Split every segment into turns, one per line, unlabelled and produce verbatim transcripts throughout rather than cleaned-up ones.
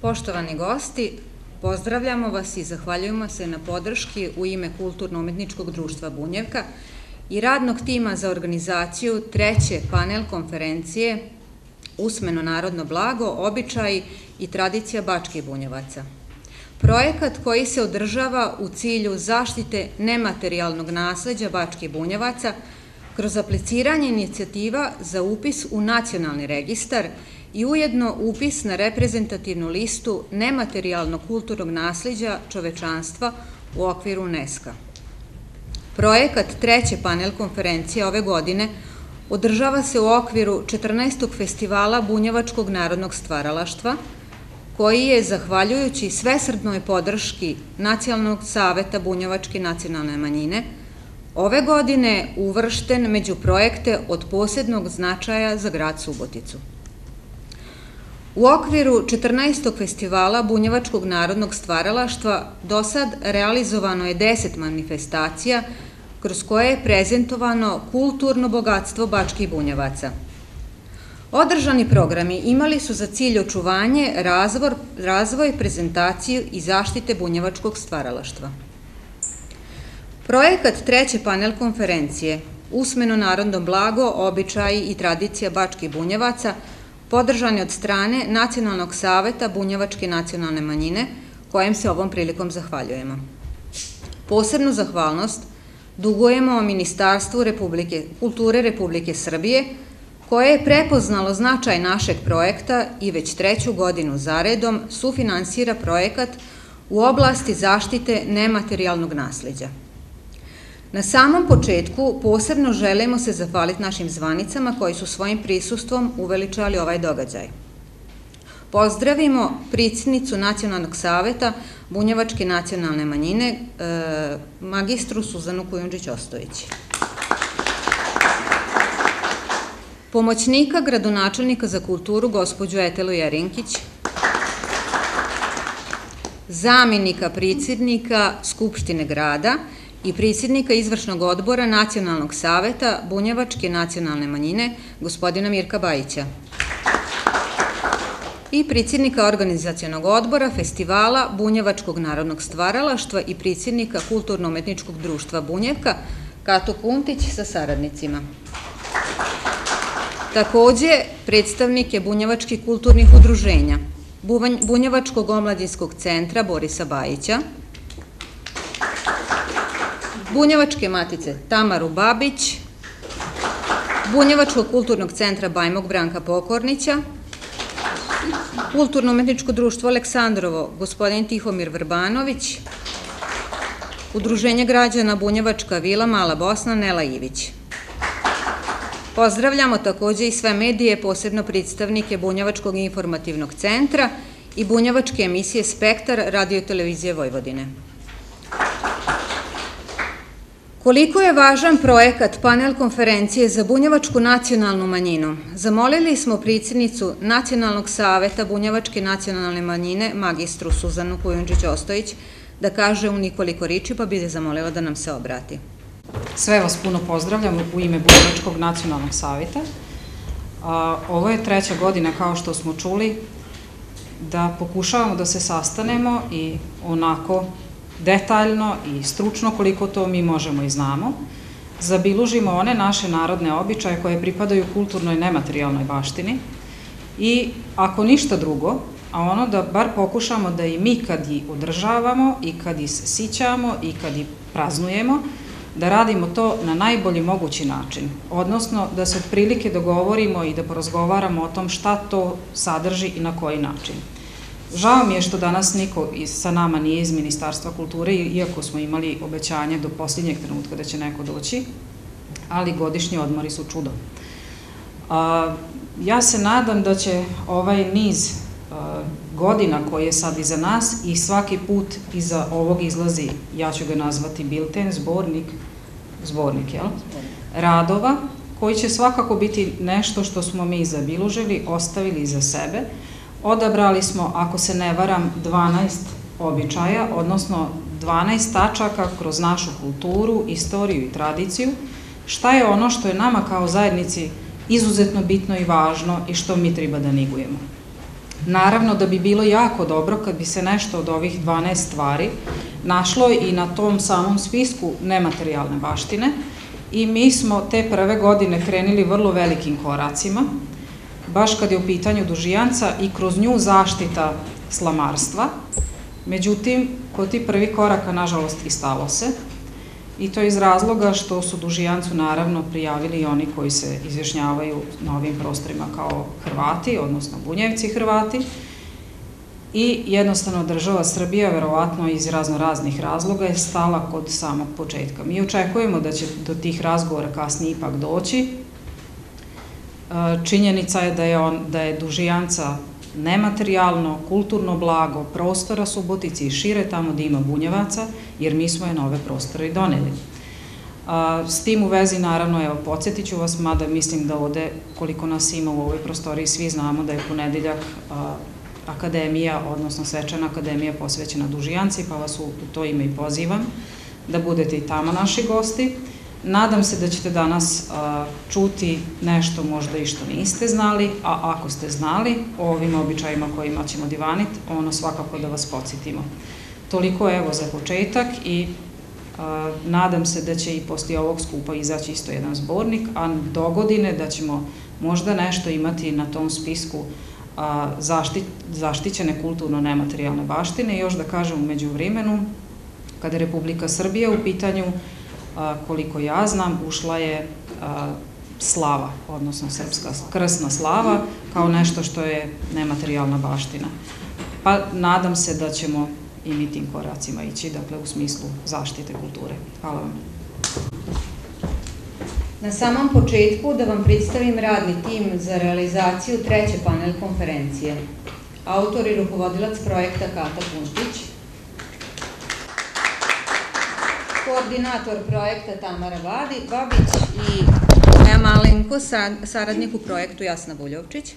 Poštovani gosti, pozdravljamo vas i zahvaljujemo se na podrški u ime Kulturno-umetničkog društva Bunjevka i radnog tima za organizaciju treće panel konferencije Usmeno narodno blago, običaji i tradicija Bačkih Bunjevaca. Projekat koji se održava u cilju zaštite nematerijalnog nasleđa Bačkih Bunjevaca kroz apliciranje inicijativa za upis u nacionalni registar i ujedno upis na reprezentativnu listu nematerijalnog kulturnog nasleđa čovečanstva u okviru UNESCO-a. Projekat treće panel konferencije ove godine održava se u okviru četrnaestog festivala Bunjevačkog narodnog stvaralaštva, koji je, zahvaljujući svesrdnoj podrški Nacionalnog saveta Bunjevačke nacionalne manjine, ove godine uvršten među projekte od posebnog značaja za grad Suboticu. U okviru četrnaestog festivala Bunjevačkog narodnog stvaralaštva do sad realizovano je deset manifestacija kroz koje je prezentovano kulturno bogatstvo Bačkih Bunjevaca. Održani programi imali su za cilj očuvanje, razvoj, prezentaciju i zaštite bunjevačkog stvaralaštva. Projekat treće panel konferencije Usmeno narodno blago, običaji i tradicija Bačkih Bunjevaca podržan je od strane Nacionalnog saveta Bunjevačke nacionalne manjine, kojem se ovom prilikom zahvaljujemo. Posebnu zahvalnost dugujemo Ministarstvu kulture Republike Srbije, koje je prepoznalo značaj našeg projekta i već treću godinu zaredom sufinansira projekat u oblasti zaštite nematerijalnog nasleđa. Na samom početku posebno želimo se zahvaliti našim zvanicama koji su svojim prisustvom uveličali ovaj događaj. Pozdravimo predsjednicu Nacionalnog saveta Bunjevačke nacionalne manjine, magistru Suzanu Kujundžić-Ostojić. Pomoćnika gradonačelnika za kulturu gospođu Etelu Jerinkić, zamenika predsjednika Skupštine grada i predsjednika izvršnog odbora Nacionalnog saveta Bunjevačke nacionalne manjine gospodina Mirka Bajića i predsjednika organizacionog odbora festivala Bunjevačkog narodnog stvaralaštva i predsjednika Kulturno-umetničkog društva Bunjevka Kato Kuntić sa saradnicima. Takođe, predstavnike bunjevačkih kulturnih udruženja, Bunjevačkog omladinskog centra Borisa Bajića, Bunjevačke matice Tamaru Babić, Bunjevačkog kulturnog centra Bajmog Branka Pokornića, Kulturno-umetničko društvo Aleksandrovo gospodin Tihomir Vrbanović, Udruženje građana Bunjevačka vila Mala Bosna Nela Ivić. Pozdravljamo takođe i sve medije, posebno predstavnike Bunjevačkog informativnog centra i bunjevačke emisije Spektar Radio-televizije Vojvodine. Koliko je važan projekat panel konferencije za bunjevačku nacionalnu manjinu, zamolili smo predsjednicu Nacionalnog saveta Bunjevačke nacionalne manjine, magistru Suzanu Kujundžić-Ostojić, da kaže u nekoliko riči, pa bih je zamolila da nam se obrati.
Sve vas puno pozdravljam u ime Bunjevačkog nacionalnog saveta. Ovo je treća godina, kao što smo čuli, da pokušavamo da se sastanemo i onako detaljno i stručno, koliko to mi možemo i znamo, zabilježimo one naše narodne običaje koje pripadaju kulturnoj nematerijalnoj baštini i, ako ništa drugo, a ono da bar pokušamo da i mi kad ih održavamo i kad ih se sićamo i kad ih praznujemo, da radimo to na najbolji mogući način, odnosno da se otprilike dogovorimo i da porazgovaramo o tom šta to sadrži i na koji način. Žao mi je što danas niko sa nama nije iz Ministarstva kulture, iako smo imali obećanje do posljednjeg trenutka da će neko doći, ali godišnji odmori su čudo. Ja se nadam da će ovaj niz godina koji je sad iza nas i svaki put iza ovog izlazi, ja ću ga nazvati bilten, zbornik, zbornik, jel? Radova, koji će svakako biti nešto što smo mi zabilježili, ostavili iza sebe. Odabrali smo, ako se ne varam, dvanaest običaja, odnosno dvanaest tačaka kroz našu kulturu, istoriju i tradiciju, šta je ono što je nama kao zajednici izuzetno bitno i važno i što mi treba da negujemo. Naravno da bi bilo jako dobro kad bi se nešto od ovih dvanaest stvari našlo i na tom samom spisku nematerijalne baštine i mi smo te prve godine krenili vrlo velikim koracima, baš kad je u pitanju Dužijanca i kroz nju zaštita slamarstva. Međutim, kod ti prvi koraka, nažalost, i stalo se. I to iz razloga što su Dužijancu naravno prijavili i oni koji se izjašnjavaju na ovim prostorima kao Hrvati, odnosno Bunjevci Hrvati. I jednostavno država Srbija, verovatno iz razno raznih razloga, je stala kod samog početka. Mi očekujemo da će do tih razgovora kasnije ipak doći. Činjenica je da je, on, da je Dužijanca nematerijalno, kulturno blago prostora Subotici i šire tamo gde ima Bunjevaca, jer mi smo je na ove prostore i doneli. S tim u vezi, naravno, evo, podsjetit ću vas, mada mislim da ovde, koliko nas ima u ovoj prostoriji, svi znamo da je ponedeljak akademija, odnosno svečana akademija posvećena Dužijanci, pa vas u to ime i pozivam da budete i tamo naši gosti. Nadam se da ćete danas čuti nešto možda i što niste znali, a ako ste znali o ovim običajima kojima ćemo divaniti, ono svakako da vas podsjetimo. Toliko evo za početak i nadam se da će i poslije ovog skupa izaći isto jedan zbornik, a do godine da ćemo možda nešto imati na tom spisku zaštićene kulturno-nematerijalne baštine. I još da kažem, umeđu vremenu, kada je Republika Srbija u pitanju, koliko ja znam, ušla je slava, odnosno srpska krsna slava, kao nešto što je nematerijalna baština. Pa nadam se da ćemo i mi tim koracima ići, dakle u smislu zaštite kulture. Hvala vam.
Na samom početku da vam predstavim radni tim za realizaciju treće panel konferencije. Autor i rukovodilac projekta Kata Puntić, koordinator projekta Tamara Babić i moja malenko, saradnik u projektu Jasna Buljovčić.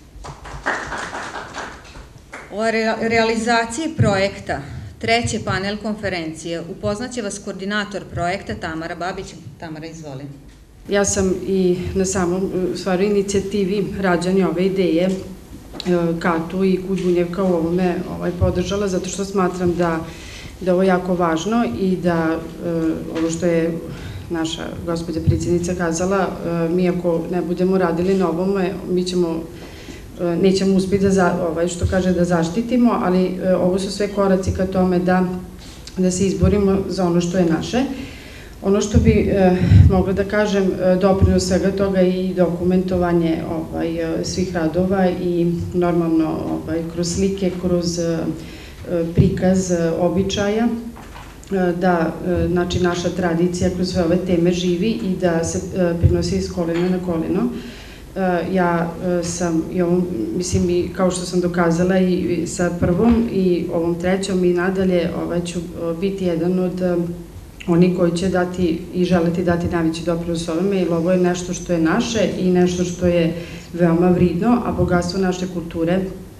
O realizaciji projekta treće panel konferencije upoznaće vas koordinator projekta Tamara Babić. Tamara, izvoli.
Ja sam i na samom, u stvari, inicijativi rađanja ove ideje Katu i Kud Bunjevka u ovome podržala, zato što smatram da da je ovo jako važno i da ovo što je naša gospođa predsjednica kazala, mi ako ne budemo radili na ovome, mi ćemo, nećemo uspjeti da, što kaže, da zaštitimo, ali ovo su sve koraci ka tome da se izborimo za ono što je naše. Ono što bi mogla da kažem, doprinos svega toga i dokumentovanje svih radova i normalno kroz slike, kroz prikaz običaja, da znači naša tradicija kroz sve ove teme živi i da se prenosi iz kolena na koleno. Ja sam, mislim, kao što sam dokazala i sa prvom i ovom trećom i nadalje, ću biti jedan od onih koji će dati i želeti dati najveći doprinos ovome, jer ovo je nešto što je naše i nešto što je veoma vridno, a bogatstvo naše kulture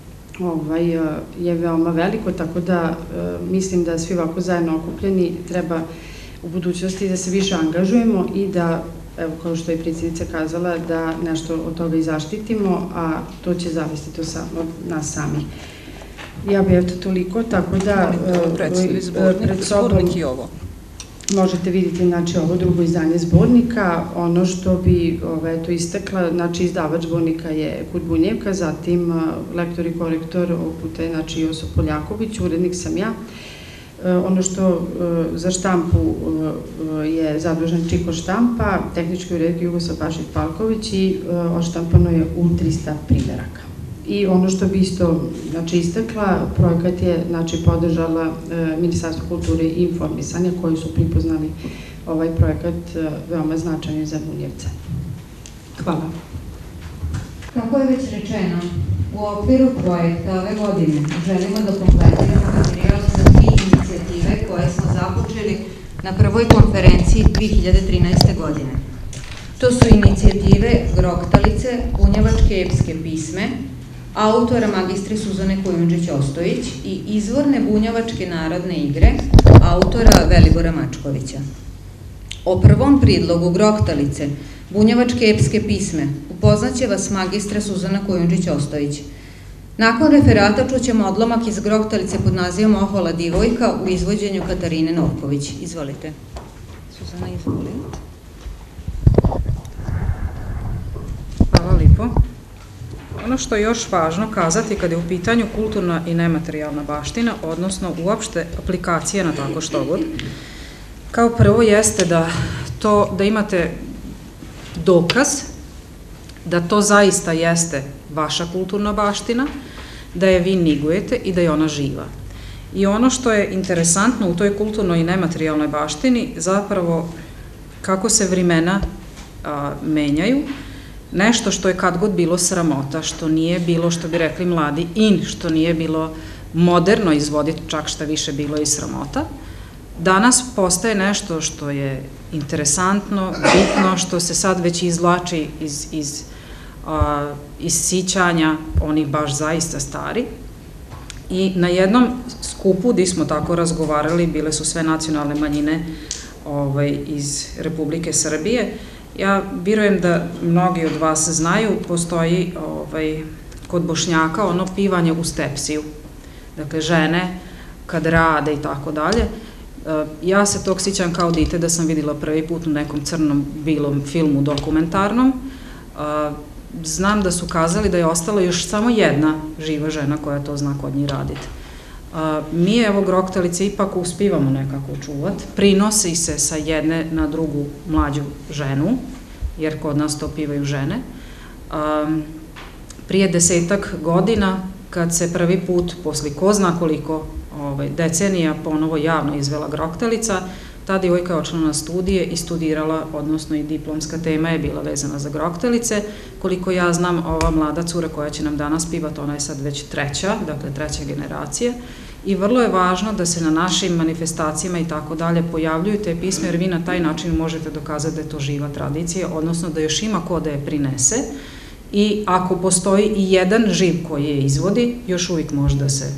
je veoma veliko, tako da mislim da svi ovako zajedno okupljeni treba u budućnosti da se više angažujemo i da, evo, kao što je predsjednica kazala, da nešto od toga i zaštitimo, a to će zavisiti od nas sami. Ja bih eto toliko, tako da pred sobom možete vidjeti, znači, ovo drugo izdanje zbornika. Ono što bi eto istakla, znači, izdavač zbornika je Kud Bunjevka, zatim lektor i korektor ovog puta je, znači, Josip Poljaković, urednik sam ja. Ono što za štampu je zadužen Čiko štampa, tehnički urednik Jugoslav Pašić-Palković i odštampano je u trista primjeraka. I ono što bi isto, znači, istakla, projekat je, znači, podržala Ministarstvo kulture i informisanja, koji su pripoznali ovaj projekat veoma značajni za Bunjevce. Hvala.
Kako je već rečeno, u okviru projekta ove godine želimo da kompletiramo materijal za tri inicijative koje smo započeli na prvoj konferenciji dve hiljade trinaeste. godine. To su inicijative Groktalice, bunjevačke epske pisme, autora magistri Suzane Kujundžić-Ostojić i izvorne bunjevačke narodne igre, autora Velibora Mačkovića. O prvom pridlogu Groktalice, bunjevačke epske pisme, upoznaće vas magistra Suzana Kujundžić-Ostojić. Nakon referata čućemo odlomak iz Grohtalice pod nazivom Ohola divojka u izvođenju Katarine Novković. Izvolite. Suzana, izvolite.
Hvala lijepo. Ono što je još važno kazati kada je u pitanju kulturna i nematerijalna baština, odnosno uopšte aplikacija na tako što god, kao prvo jeste da, to, da imate dokaz da to zaista jeste vaša kulturna baština, da je vi negujete i da je ona živa. I ono što je interesantno u toj kulturnoj i nematerijalnoj baštini, zapravo kako se vremena a, menjaju, nešto što je kad god bilo sramota, što nije bilo, što bi rekli mladi, in, što nije bilo moderno izvoditi, čak šta više bilo i sramota, danas postaje nešto što je interesantno, bitno, što se sad već izvlači iz, iz, a, iz sićanja onih baš zaista stari. I na jednom skupu gdje smo tako razgovarali, bile su sve nacionalne manjine ovaj, iz Republike Srbije. Ja vjerujem da mnogi od vas znaju, postoji ovaj, kod Bošnjaka ono pivanje u stepsiju. Dakle, žene kad rade i tako dalje. Ja se tog sjećam kao dite da sam vidjela prvi put u nekom crnom bilom filmu dokumentarnom. Znam da su kazali da je ostala još samo jedna živa žena koja to zna kod njih raditi. Mi, evo, Grohtalice ipak uspivamo nekako čuvati. Prinosi se sa jedne na drugu mlađu ženu, jer kod nas to pivaju žene. Prije desetak godina, kad se prvi put, posle ko zna koliko ovaj, decenija, ponovo javno izvela Grohtalica, ta djevojka je odšla na studije i studirala, odnosno i diplomska tema je bila vezana za Grohtalice. Koliko ja znam, ova mlada cura koja će nam danas pivati, ona je sad već treća, dakle treća generacija. I vrlo je važno da se na našim manifestacijama i tako dalje pojavljuju te pisme, jer vi na taj način možete dokazati da je to živa tradicija, odnosno da još ima ko da je prinese. I ako postoji i jedan živ koji je izvodi, još uvijek može da se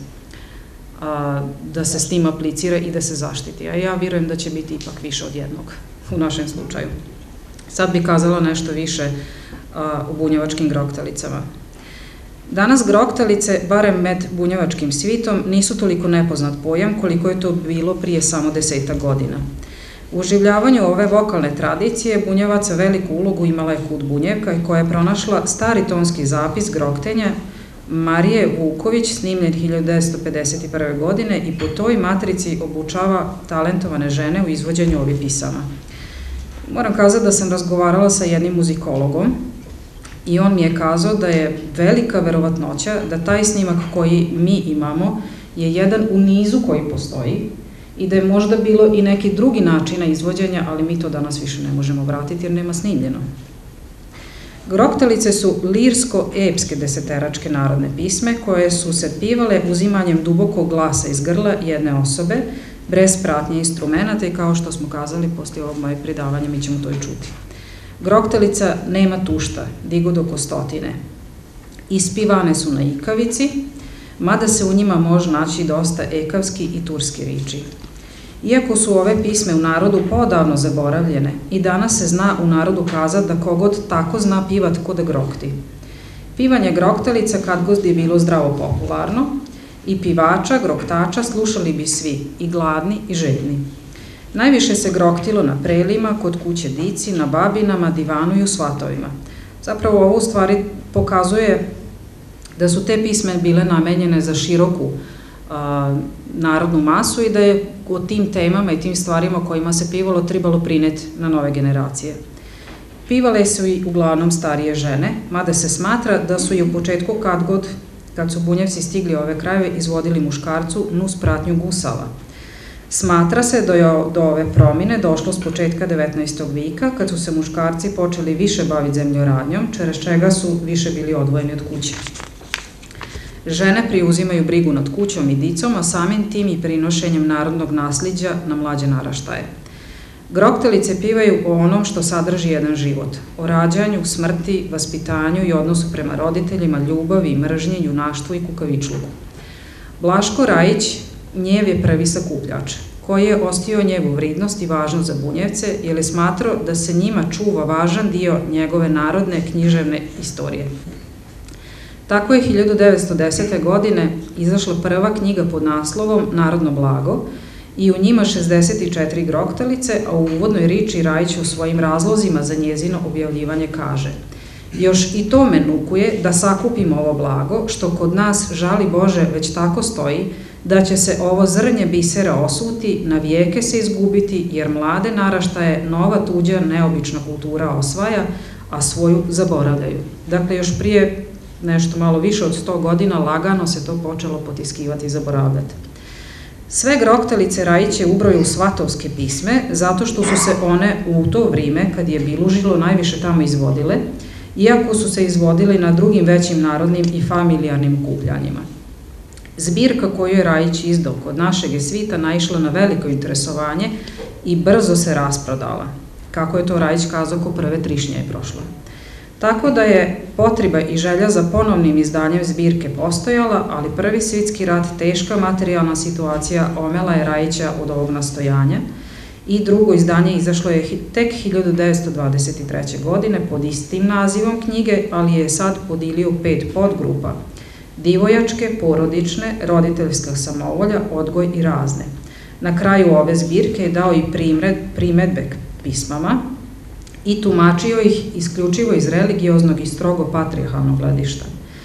da se s tim aplicira i da se zaštiti. A ja vjerujem da će biti ipak više od jednog u našem slučaju. Sad bih kazala nešto više o bunjevačkim Grohtalicama. Danas Grohtalice, barem med bunjevačkim svitom, nisu toliko nepoznat pojam koliko je to bilo prije samo desetak godina. U oživljavanju ove vokalne tradicije bunjevaca veliku ulogu imala je Kud Bunjevka koja je pronašla stari tonski zapis grohtenja Marije Vuković, snimljen hiljadu devetsto pedeset prve. godine i po toj matrici obučava talentovane žene u izvođenju ovih pisama. Moram kazati da sam razgovarala sa jednim muzikologom i on mi je kazao da je velika verovatnoća da taj snimak koji mi imamo je jedan u nizu koji postoji i da je možda bilo i neki drugi načina izvođenja, ali mi to danas više ne možemo vratiti jer nema snimljeno. Grohtalice su lirsko-epske deseteračke narodne pisme koje su se pivale uzimanjem dubokog glasa iz grla jedne osobe, bez pratnje instrumenta i kao što smo kazali, poslije ovog moje predavanja mi ćemo to i čuti. Grohtalica nema tušta, digo do kostotine. Ispivane su na ikavici, mada se u njima može naći dosta ekavski i turski riči. Iako su ove pisme u narodu poodavno zaboravljene, i danas se zna u narodu kazati da kogod tako zna pivat ko da grohti. Pivanje Grohtalica kad god je bilo zdravo popularno i pivača, grohtača slušali bi svi, i gladni i željni. Najviše se grohtilo na prelima, kod kuće dici, na babinama, divanu i u svatovima. Zapravo ovo u stvari pokazuje da su te pisme bile namenjene za široku a, narodnu masu i da je o tim temama i tim stvarima kojima se pivalo trebalo prineti na nove generacije. Pivale su i uglavnom starije žene, mada se smatra da su i u početku kad god, kad su bunjevci stigli ove krajeve, izvodili muškarcu nus pratnju gusala. Smatra se da je do ove promjene došlo s početka devetnaestog vijeka, kad su se muškarci počeli više baviti zemljoradnjom, čez čega su više bili odvojeni od kuće. Žene preuzimaju brigu nad kućom i dicom, a samim tim i prinošenjem narodnog nasljeđa na mlađe naraštaje. Grohtalice pivaju o onom što sadrži jedan život, o rađanju, smrti, vaspitanju i odnosu prema roditeljima, ljubavi i mržnji, junaštvu i kukavičluku. Blaško Rajić njev je prvi sakupljač, koji je ostio njegovu vrednost i važnost za bunjevce, jer je smatrao da se njima čuva važan dio njegove narodne književne istorije. Tako je hiljadu devetsto desete. godine izašla prva knjiga pod naslovom Narodno blago i u njima šezdeset četiri groktalice, a u uvodnoj riči Rajić u svojim razlozima za njezino objavljivanje kaže: još i to me nukuje da sakupimo ovo blago, što kod nas, žali Bože, već tako stoji, da će se ovo zrnje bisera osuti, na vijeke se izgubiti, jer mlade naraštaje nova tuđa neobična kultura osvaja, a svoju zaboravljaju. Dakle, još prije nešto malo više od sto godina lagano se to počelo potiskivati i zaboravljati. Sve groktalice Rajić je ubrojio u svatovske pisme, zato što su se one u to vrijeme, kad je bilužilo, najviše tamo izvodile, iako su se izvodili na drugim većim narodnim i familijarnim okupljanjima. Zbirka koju je Rajić izdao kod našeg svita naišla na veliko interesovanje i brzo se rasprodala, kako je to Rajić kazao ko prve trišnje je prošla. Tako da je potreba i želja za ponovnim izdanjem zbirke postojala, ali prvi svjetski rat, teška materijalna situacija omela je Rajića od ovog nastojanja i drugo izdanje izašlo je tek hiljadu devetsto dvadeset treće. godine pod istim nazivom knjige, ali je sad podilio u pet podgrupa: divojačke, porodične, roditeljska samovolja, odgoj i razne. Na kraju ove zbirke je dao i primedbe k pismama i tumačio ih isključivo iz religioznog i strogo patrijarhalnog gledišta.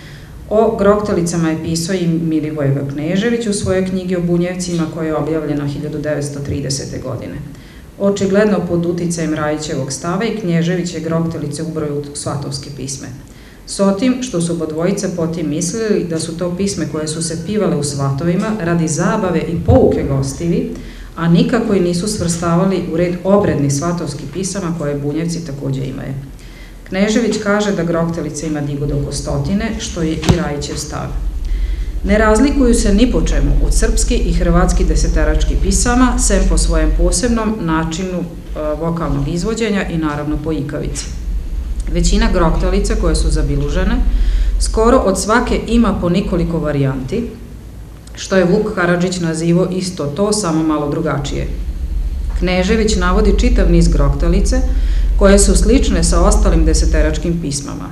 O groktalicama je pisao i Milivoje Knežević u svojoj knjigi o Bunjevcima, koja je objavljena hiljadu devetsto tridesete. godine. Očigledno pod uticajem Rajićevog stava i Knježević je groktalice ubrojio u svatovske pisme. S otim što su obodvojica potim mislili da su to pisme koje su se pivale u svatovima radi zabave i pouke gostivi, a nikako i nisu svrstavali u red obrednih svatovskih pisama koje Bunjevci takođe imaju. Knežević kaže da groktalica ima digod oko stotine, što je i Rajićev stav. Ne razlikuju se ni po čemu od srpski i hrvatski deseterački pisama, sem po svojem posebnom načinu vokalnog izvođenja i naravno po ikavici. Većina groktalica koje su zabilužene, skoro od svake ima po nekoliko varijanti, što je Vuk Karadžić nazivao isto to, samo malo drugačije. Knežević navodi čitav niz groktalice, koje su slične sa ostalim deseteračkim pismama.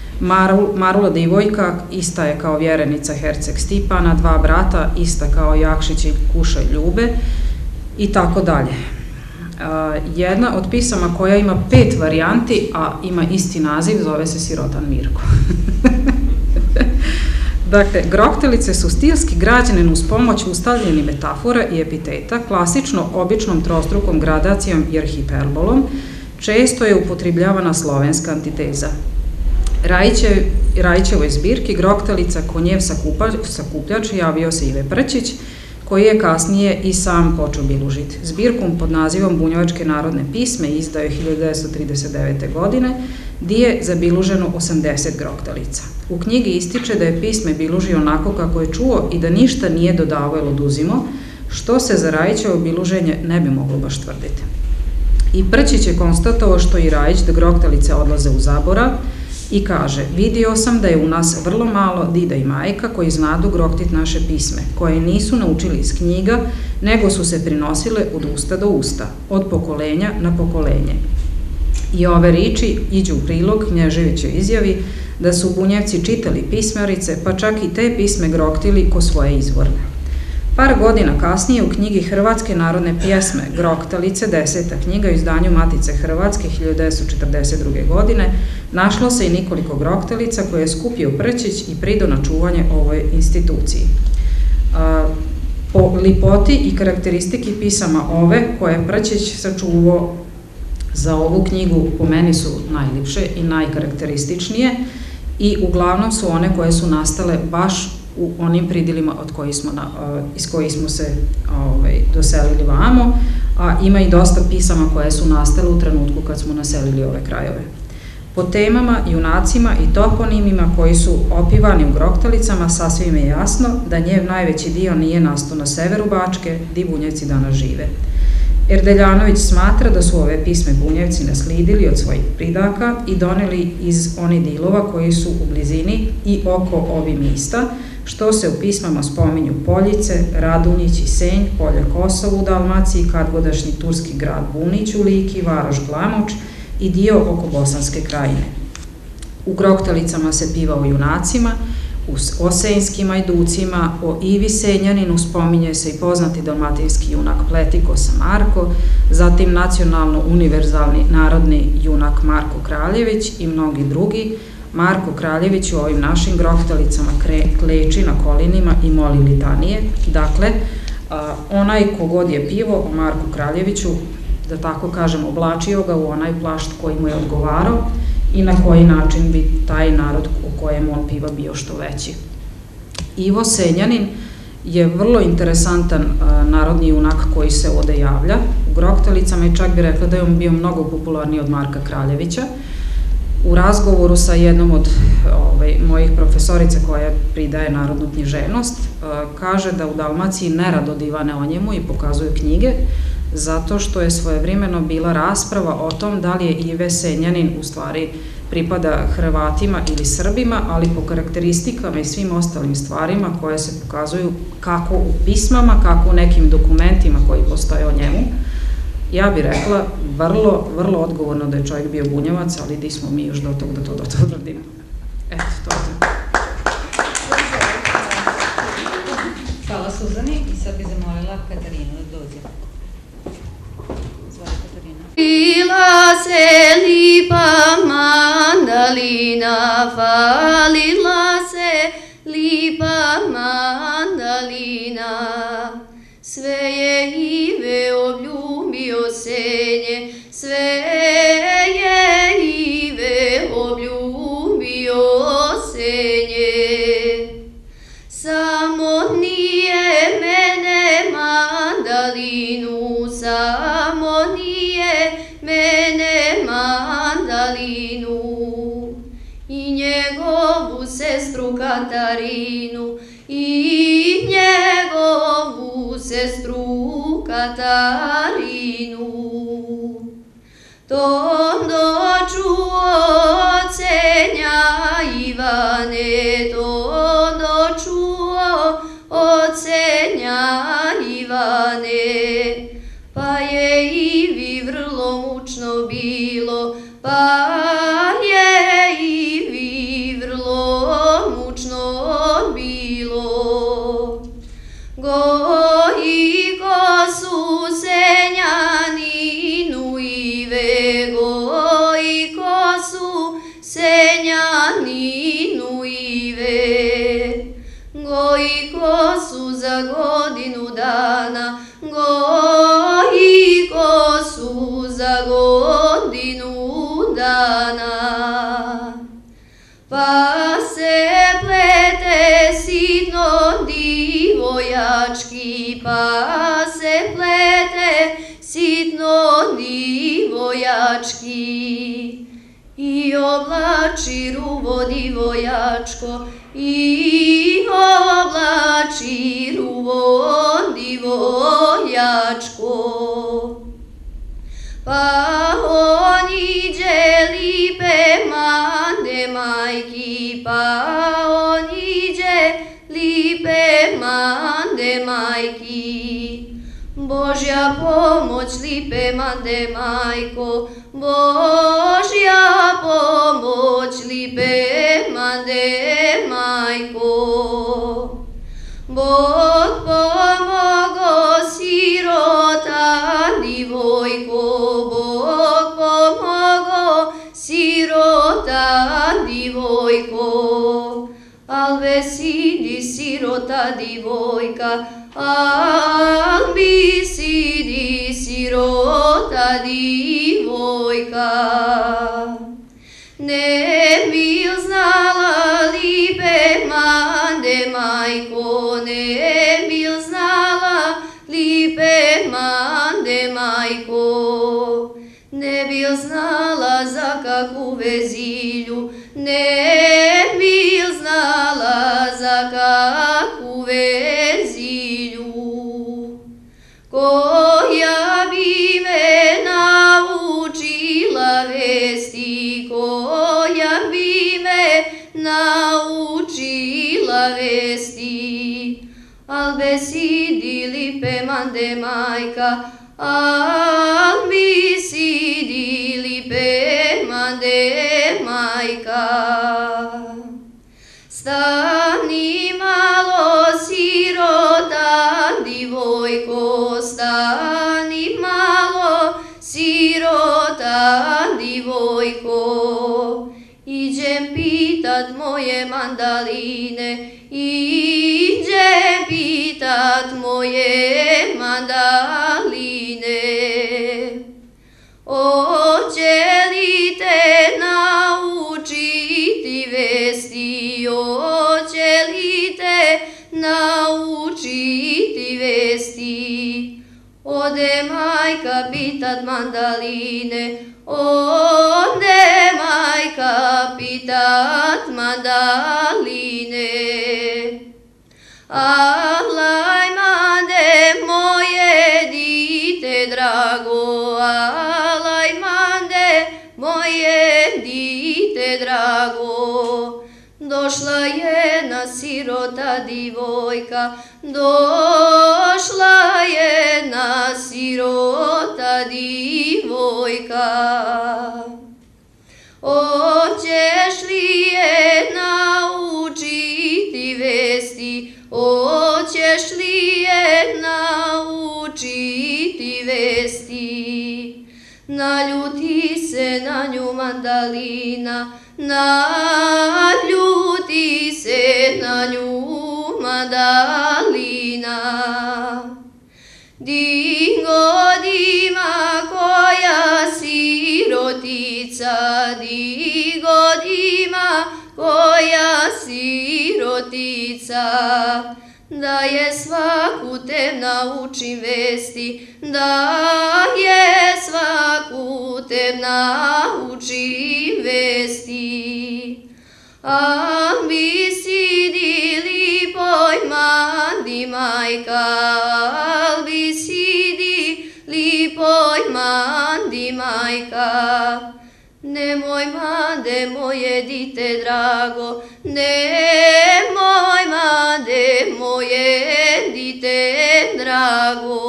Marula Divojka ista je kao vjerenica Herceg Stipana, dva brata ista kao Jakšić i Kušaj Ljube i tako dalje. Jedna od pisama koja ima pet varijanti, a ima isti naziv, zove se Sirotan Mirko. Dakle, groktalice su stilski građene uz pomoć ustavljenih metafora i epiteta, klasično običnom trostrukom gradacijom jer hiperbolom, često je upotrebljavana slovenska antiteza. Rajićevoj zbirki groktalica Konjev sakupljač javio se Ive Prćić, koji je kasnije i sam počeo bilužiti. Zbirkom pod nazivom Bunjevačke narodne pisme izdao je hiljadu devetsto trideset devete. godine, di je zabiluženo osamdeset groktalica. U knjigi ističe da je pisme bilužio onako kako je čuo i da ništa nije dodavao ili oduzimo, što se za Rajićevo biluženje ne bi moglo baš tvrditi. I Prćić je konstatovao što i Rajić da groktalice odlaze u zaborav i kaže: vidio sam da je u nas vrlo malo dida i majka koji znadu groktit naše pisme, koje nisu naučili iz knjiga, nego su se prinosile od usta do usta, od pokolenja na pokolenje. I ove riči iđu u prilog Knježevićoj izjavi da su Bunjevci čitali pismarice, pa čak i te pisme groktili ko svoje izvorne. Par godina kasnije u knjigi Hrvatske narodne pjesme Groktalice, deseta knjiga u izdanju Matice Hrvatske hiljadu devetsto četrdeset druge. godine, našlo se i nekoliko groktalica koje je skupio Prćić i pridao na čuvanje ovoj instituciji. Po lipoti i karakteristiki pisama ove koje je Prćić sačuvao za ovu knjigu, po meni su najljepše i najkarakterističnije i uglavnom su one koje su nastale baš u onim pridilima iz kojih smo se doselili vamo, a ima i dosta pisama koje su nastale u trenutku kad smo naselili ove krajeve. Po temama, junacima i toponimima koji su opivani u groktalicama sasvim je jasno da njev najveći dio nije nastao na severu Bačke, di Bunjevci danas žive. Erdeljanović smatra da su ove pisme Bunjevci naslidili od svojih pridaka i doneli iz onih dilova koji su u blizini i oko ovih mista, što se u pismama spominju Poljice, Radunjić i Senj, Polje Kosovo u Dalmaciji, kadgodašnji turski grad Bunić u Liki, Varoš Glamoč i dio oko Bosanske krajine. U groktalicama se piva o junacima U Osejnskim ajducima o Ivi Senjaninu spominje se i poznati dalmatinski junak Pletikosa Marko, zatim nacionalno-univerzalni narodni junak Marko Kraljević i mnogi drugi. Marko Kraljević u ovim našim grohtalicama kleči na kolinima i moli litanije. Dakle, onaj kogod je pivo o Marku Kraljeviću, da tako kažem, oblačio ga u onaj plašt koji mu je odgovarao i na koji način bi taj narod u kojem on piva bio što veći. Ivo Senjanin je vrlo interesantan narodni junak koji se ovde javlja. U grohtalicama i čak bi rekla da je on bio mnogo popularniji od Marka Kraljevića. U razgovoru sa jednom od mojih profesorica koja pridaje narodnu književnost, kaže da u Dalmaciji nerado divane o njemu i pokazuju knjige, zato što je svojevremeno bila rasprava o tom da li je Ive Senjanin u stvari pripada Hrvatima ili Srbima, ali po karakteristikama i svim ostalim stvarima koje se pokazuju kako u pismama, kako u nekim dokumentima koji postoje o njemu. Ja bih rekla vrlo, vrlo odgovorno da je čovjek bio bunjevac, ali di smo mi još do tog da to dotvrdimo. Eto, to je to.
Hvala Suzani i sad bih zamolila Katarinu da dođe. Izvoli Katarina.
Falila se lipa mandalina, falila se lipa mandalina, sve je Ive obljubio Senje, sve je Ive obljubio Senje. Samo nije mene mandalinu, samo nije mene mandalinu, i njegovu sestru Katarinu, i njegovu sestru Katarinu. Tom dočuo od Senja Ivane, tom dočuo od Senja Ivane, pa je Ivi vrlo mučno bilo, pa je Ivi vrlo mučno bilo. Goji kosu Senjaninu Ive, goji kosu Senjaninu Ive, goji kosu za godinu dana, goji kosu za godinu dana. Pa se plete sitno divojački, pa se plete sitno divojački, i oblači ruvo divojačko, i oblači ruvo divojačko. Pa on iđe lipe mande majki, pa on iđe lipe mande majki. Božja pomoć lipe mande majko, Božja pomoć lipe mande majko. Bog pomogo sirota divojko, Bog pomogo sirota divojko, al besidi sirota divojka, al bi sidi sirota divojka. Ne bi znala lipe mande majko, ne bi znala lipe mande majko, ne bi znala za kakvu vezilju, ne bi znala za kakvu vezilju, koja bi me naučila vesti, koja bi me naučila vesti, al besidi lipe mande majka, al besidi lipe mande majka. Stan majko, iđem pitat moje mandaline, iđem pitat moje mandaline. Oće li te naučiti vesti, oće li te naučiti vesti? Ode majka pitat mandaline, ode majka pitat mandaline. Alaj mande moje dite drago, alaj mande moje dite drago. Došla je na sirota divojka, došla je na sirota divojka. Oćeš li je naučiti vesti, oćeš li je naučiti vesti? Naljuti se na nju mandalina, naljuti se na nju mandalina. Dingo dima koja sirotica, digo dima koja sirotica, da je svaku te naučim vesti, da je svaku te naučim vesti. Al bi sidi lipoj mandi majka, al bi sidi lipoj mandi majka. Nemoj mande moje dite drago, nemoj mande moje dite drago.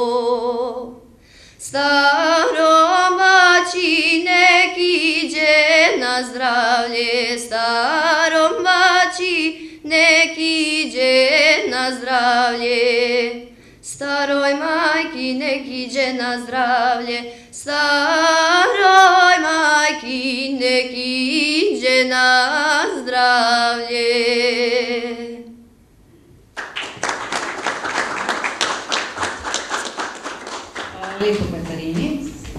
Starom bači nek iđe na zdravlje, starom bači nek iđe na zdravlje. Staroj majki nek iđe na zdravlje, staroj majki nek iđe na zdravlje.
Lepo Katarini.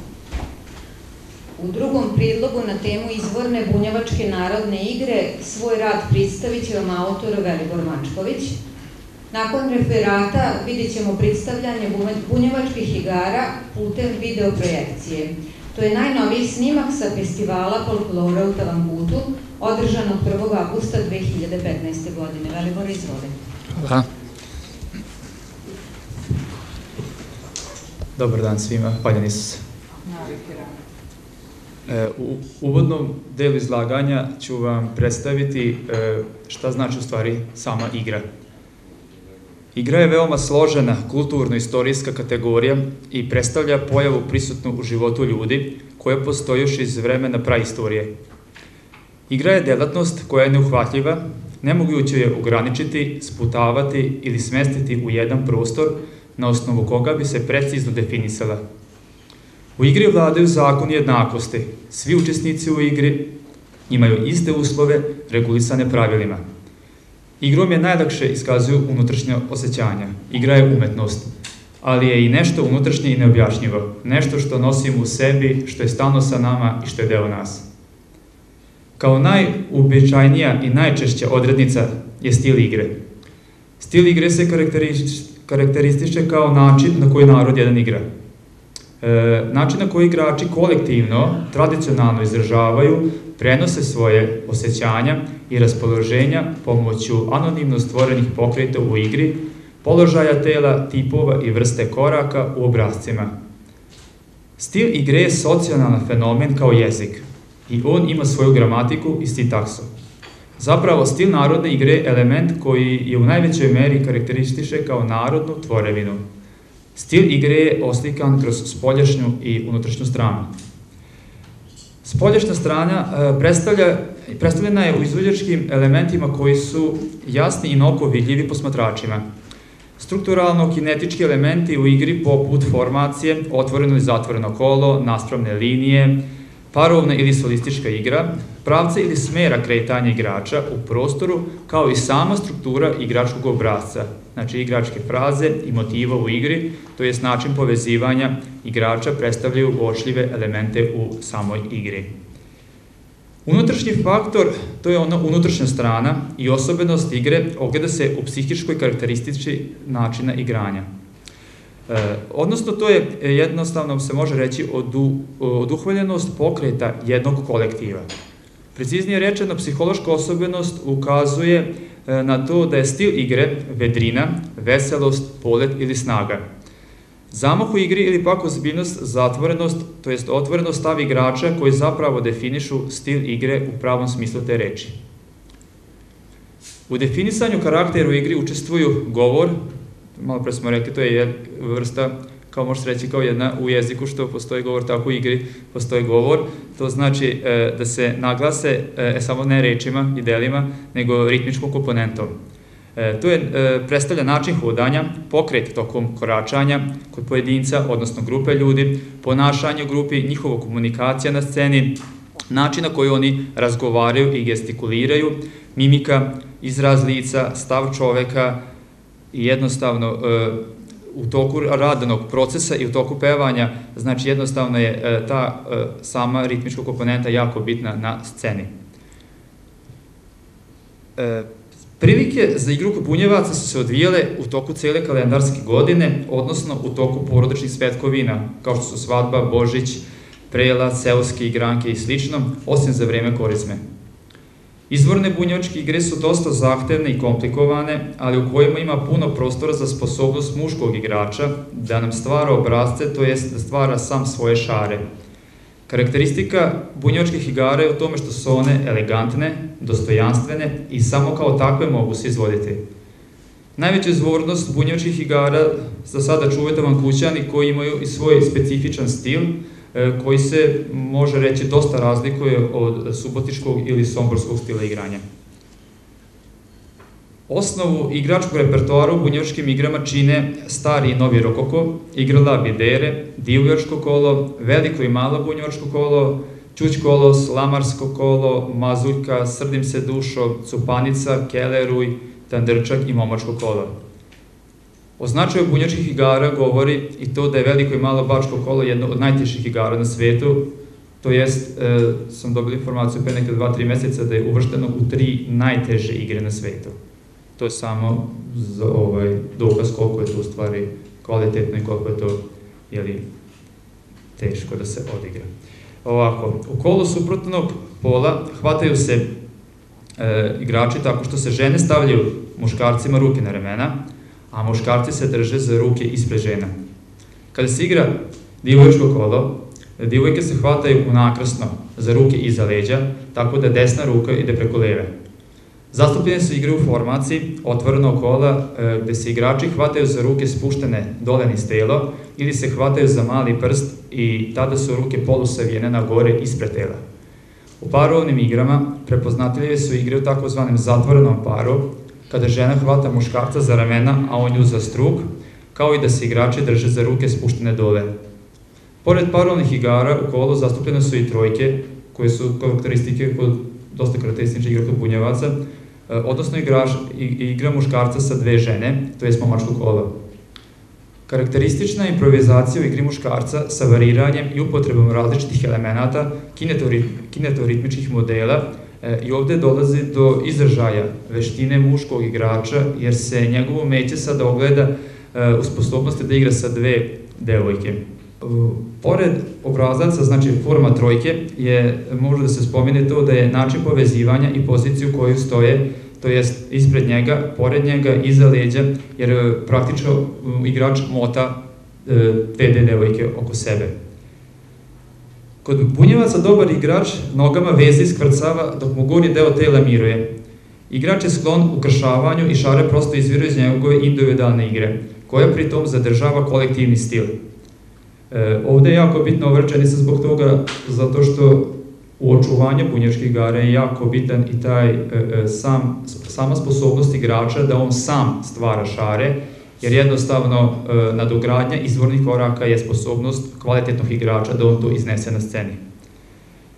U drugom prijedlogu na temu izvorne bunjevačke narodne igre svoj rad predstavit će vam autor Velibor Mačković. Nakon referata vidjet ćemo predstavljanje bunjevačkih igara putem videoprojekcije. To je najnoviji snimak sa festivala folklora u Tavangutu, održanog prvog avgusta dve hiljade petnaeste. godine. Velibor, izvoli.
Hvala. Dobar dan svima, hvaljeni su se. U uvodnom delu izlaganja ću vam predstaviti šta znači u stvari sama igra. Igra je veoma složena kulturno-istorijska kategorija i predstavlja pojavu prisutnu u životu ljudi koja postoji još iz vremena praistorije. Igra je delatnost koja je neuhvatljiva, nemoguće je ograničiti, sputavati ili smestiti u jedan prostor na osnovu koga bi se precizno definisala. U igri vladaju zakoni jednakosti. Svi učesnici u igri imaju iste uslove regulisane pravilima. Igrom je najlakše iskazuju unutrašnje osjećanja. Igra je umetnost, ali je i nešto unutrašnje i neobjašnjivo. Nešto što nosimo u sebi, što je stalno sa nama i što je deo nas. Kao najuobičajnija i najčešća odrednica je stil igre. Stil igre se karakterističe kao način na koji narod jedan igra. E, način na koji igrači kolektivno, tradicionalno izražavaju, prenose svoje osjećanja i raspoloženja pomoću anonimno stvorenih pokreta u igri, položaja tela, tipova i vrste koraka u obrascima. Stil igre je socijalan fenomen kao jezik i on ima svoju gramatiku i sintaksu. Zapravo, stil narodne igre je element koji je u najvećoj meri karakteristiše kao narodnu tvorevinu. Stil igre je oslikan kroz spoljašnju i unutrašnju stranu. Spoljašnja strana predstavlja, predstavljena je u izvođačkim elementima koji su jasni i na oko vidljivi posmatračima. Strukturalno-kinetički elementi u igri poput formacije, otvoreno i zatvoreno kolo, naspravne linije, parovna ili solistička igra, pravce ili smera kretanja igrača u prostoru, kao i sama struktura igračkog obrazca, znači igračke fraze i motiva u igri, to jest način povezivanja igrača predstavljaju uočljive elemente u samoj igri. Unutrašnji faktor, to je ona unutrašnja strana i osobenost igre ogleda se u psihičkoj karakteristici načina igranja. E, odnosno, to je jednostavno, se može reći, odu, oduhvaljenost pokreta jednog kolektiva. Preciznije rečeno, psihološka osobenost ukazuje e, na to da je stil igre vedrina, veselost, polet ili snaga. Zamah u igri ili pak ozbiljnost, zatvorenost, to jest otvorenost stav igrača koji zapravo definišu stil igre u pravom smislu te reči. U definisanju karaktera u igri učestvuju govor, malo pre smo rekli, to je vrsta, kao možete reći, kao jedna u jeziku što postoji govor, tako u igri postoji govor. To znači e, da se naglase e, samo ne rečima i delima, nego ritmičkom komponentom. E, to je, e, predstavlja način hodanja, pokret tokom koračanja kod pojedinca, odnosno grupe ljudi, ponašanje u grupi, njihova komunikacija na sceni, način na koji oni razgovaraju i gestikuliraju, mimika, izraz lica, stav čoveka i jednostavno e, u toku radanog procesa i u toku pevanja, znači jednostavno je e, ta e, sama ritmička komponenta jako bitna na sceni. E, Prilike za igru kod bunjevaca su se odvijale u toku cele kalendarske godine, odnosno u toku porodičnih svetkovina, kao što su svadba, Božić, prela, seoske igranke i slično, osim za vreme korizme. Izvorne bunjevačke igre su dosta zahtevne i komplikovane, ali u kojima ima puno prostora za sposobnost muškog igrača da nam stvara obrazce, to jest da stvara sam svoje šare. Karakteristika bunjevačkih igara je u tome što su one elegantne, dostojanstvene i samo kao takve mogu se izvoditi. Najveća izvornost bunjevačkih igara za sada čuvaju Tavankućani koji imaju i svoj specifičan stil koji se, može reći, dosta razlikuje od subotičkog ili somborskog stila igranja. Osnovu igračkog repertoara u bunjevačkim igrama čine stari i novi rokoko, igrala bidere, divujačko kolo, veliko i malo bunjevačko kolo, čuć kolo, slamarsko kolo, mazuljka, srdim se dušo, cupanica, keleruj, tandrčak i momačko kolo. O značaju bunjevačkih igara govori i to da je veliko i malo bačko kolo jedno od najtežih igara na svetu, to jest, e, sam dobila informaciju pre neke dva, tri meseca da je uvršteno u tri najteže igre na svetu. To je samo za ovaj dokaz koliko je to u stvari kvalitetno i koliko je to, jeli, teško da se odigra. Ovako, u kolu suprotnog pola hvataju se e, igrači tako što se žene stavljaju muškarcima ruke na ramena, a muškarci se drže za ruke ispred žena. Kada se igra divujačko kolo, divojke se hvataju unakrsno za ruke iza leđa, tako da desna ruka ide preko leve. Zastupljene su igre u formaciji otvorenog kola gde se igrači hvataju za ruke spuštene dole niz telo ili se hvataju za mali prst i tada su ruke polusavijene na gore ispred tela. U parovnim igrama prepoznatljive su igre u takozvanom zatvorenom paru, kada žena hvata muškarca za ramena, a on nju za struk, kao i da se igrači drže za ruke spuštene dole. Pored parovnih igara u kolu zastupljene su i trojke, koje su karakteristike kod dosta karakteristične igre kod bunjevaca, odnosno igrač, igra muškarca sa dve žene, to je momačko kolo. Karakteristična improvizacija u igri muškarca sa variranjem i upotrebom različitih elemenata, kinetoritmičkih modela, i ovde dolazi do izražaja veštine muškog igrača, jer se njegovo umeće sada ogleda u sposobnosti da igra sa dve devojke. Pored obrazaca, znači forma trojke, je, može da se spomene to da je način povezivanja i poziciju koju stoje, to jest ispred njega, pored njega, iza leđa, jer praktično igrač mota dve devojke oko sebe. Kod bunjevaca dobar igrač nogama veze iskvrcava dok mu gornji deo tela miruje. Igrač je sklon ukršavanju i šare prosto izviru iz njegove individualne igre, koja pritom zadržava kolektivni stil. E, ovde je jako bitna ova rečenica zbog toga, zato što u očuvanju bunjevačkih igara je jako bitan i taj e, sam, sama sposobnost igrača da on sam stvara šare, jer jednostavno e, nadogradnja izvornih koraka je sposobnost kvalitetnog igrača da on to iznese na sceni.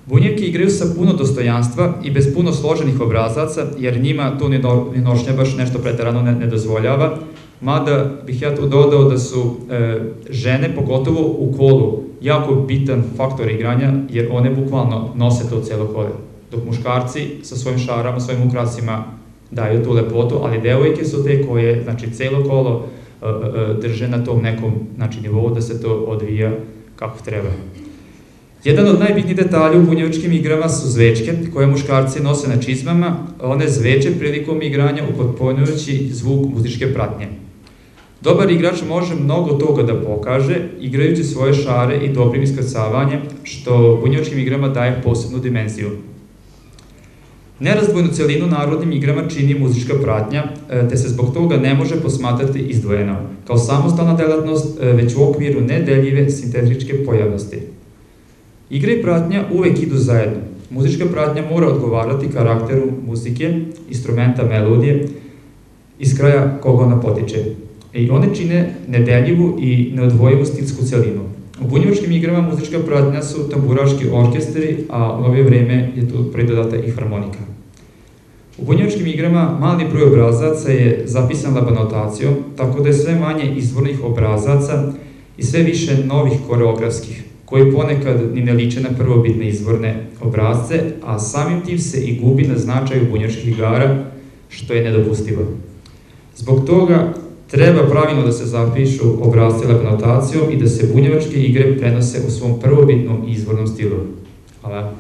Bunjevke igraju sa puno dostojanstva i bez puno složenih obrazaca, jer njima tu ni nošnja baš nešto preterano ne, ne dozvoljava, mada bih ja tu dodao da su e, žene, pogotovo u kolu, jako bitan faktor igranja, jer one bukvalno nose to celo kole. Dok muškarci sa svojim šarama, svojim ukrasima daju tu lepotu, ali devojke su te koje, znači, celo kolo e, e, drže na tom nekom, znači, nivou da se to odvija kako treba. Jedan od najbitnijih detalja u bunjevačkim igrama su zvečke, koje muškarci nose na čizmama, one zveče prilikom igranja upotpunjujući zvuk muzičke pratnje. Dobar igrač može mnogo toga da pokaže, igrajući svoje šare i dobrim iskrcavanjem, što bunjevačkim igrama daje posebnu dimenziju. Nerazdvojnu celinu narodnim igrama čini muzička pratnja, te se zbog toga ne može posmatrati izdvojeno, kao samostalna delatnost, već u okviru nedeljive sintetičke pojavnosti. Igra i pratnja uvek idu zajedno. Muzička pratnja mora odgovarati karakteru muzike, instrumenta, melodije, iz kraja koga ona potiče. I one čine nedeljivu i neodvojivu stilsku celinu. U bunjevačkim igrama muzička pratnja su tamburaški orkestri, a u novije vreme je tu pridodata i harmonika. U bunjevačkim igrama mali broj obrazaca je zapisan labanotacijom, tako da je sve manje izvornih obrazaca i sve više novih koreografskih, koji ponekad ni ne liče na prvobitne izvorne obrazce, a samim tim se i gubi na značaju bunjevačkih igara, što je nedopustivo. Zbog toga treba pravilno da se zapišu obrazce labanotacijom i da se bunjevačke igre prenose u svom prvobitnom izvornom stilu. Hvala.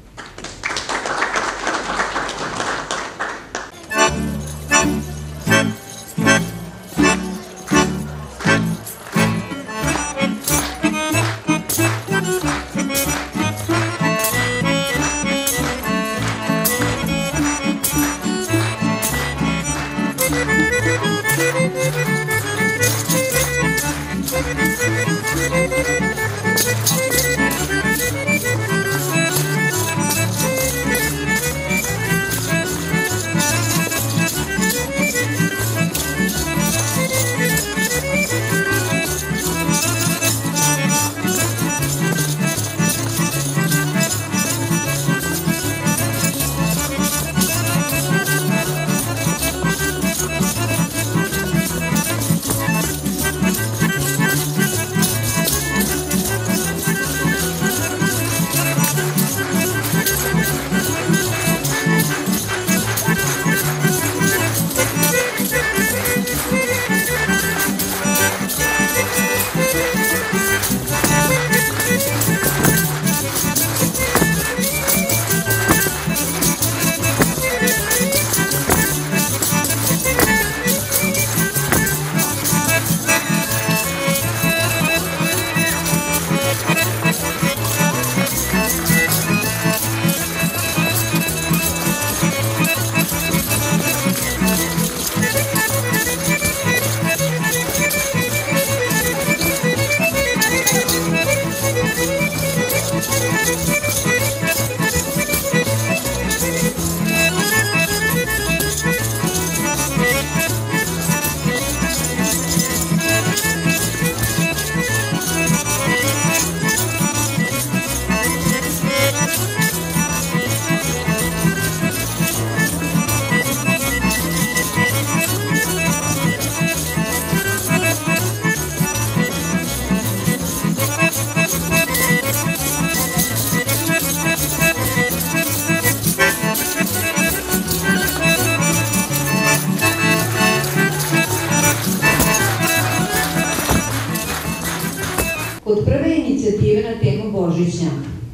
Od prve inicijative na temu Božićnjak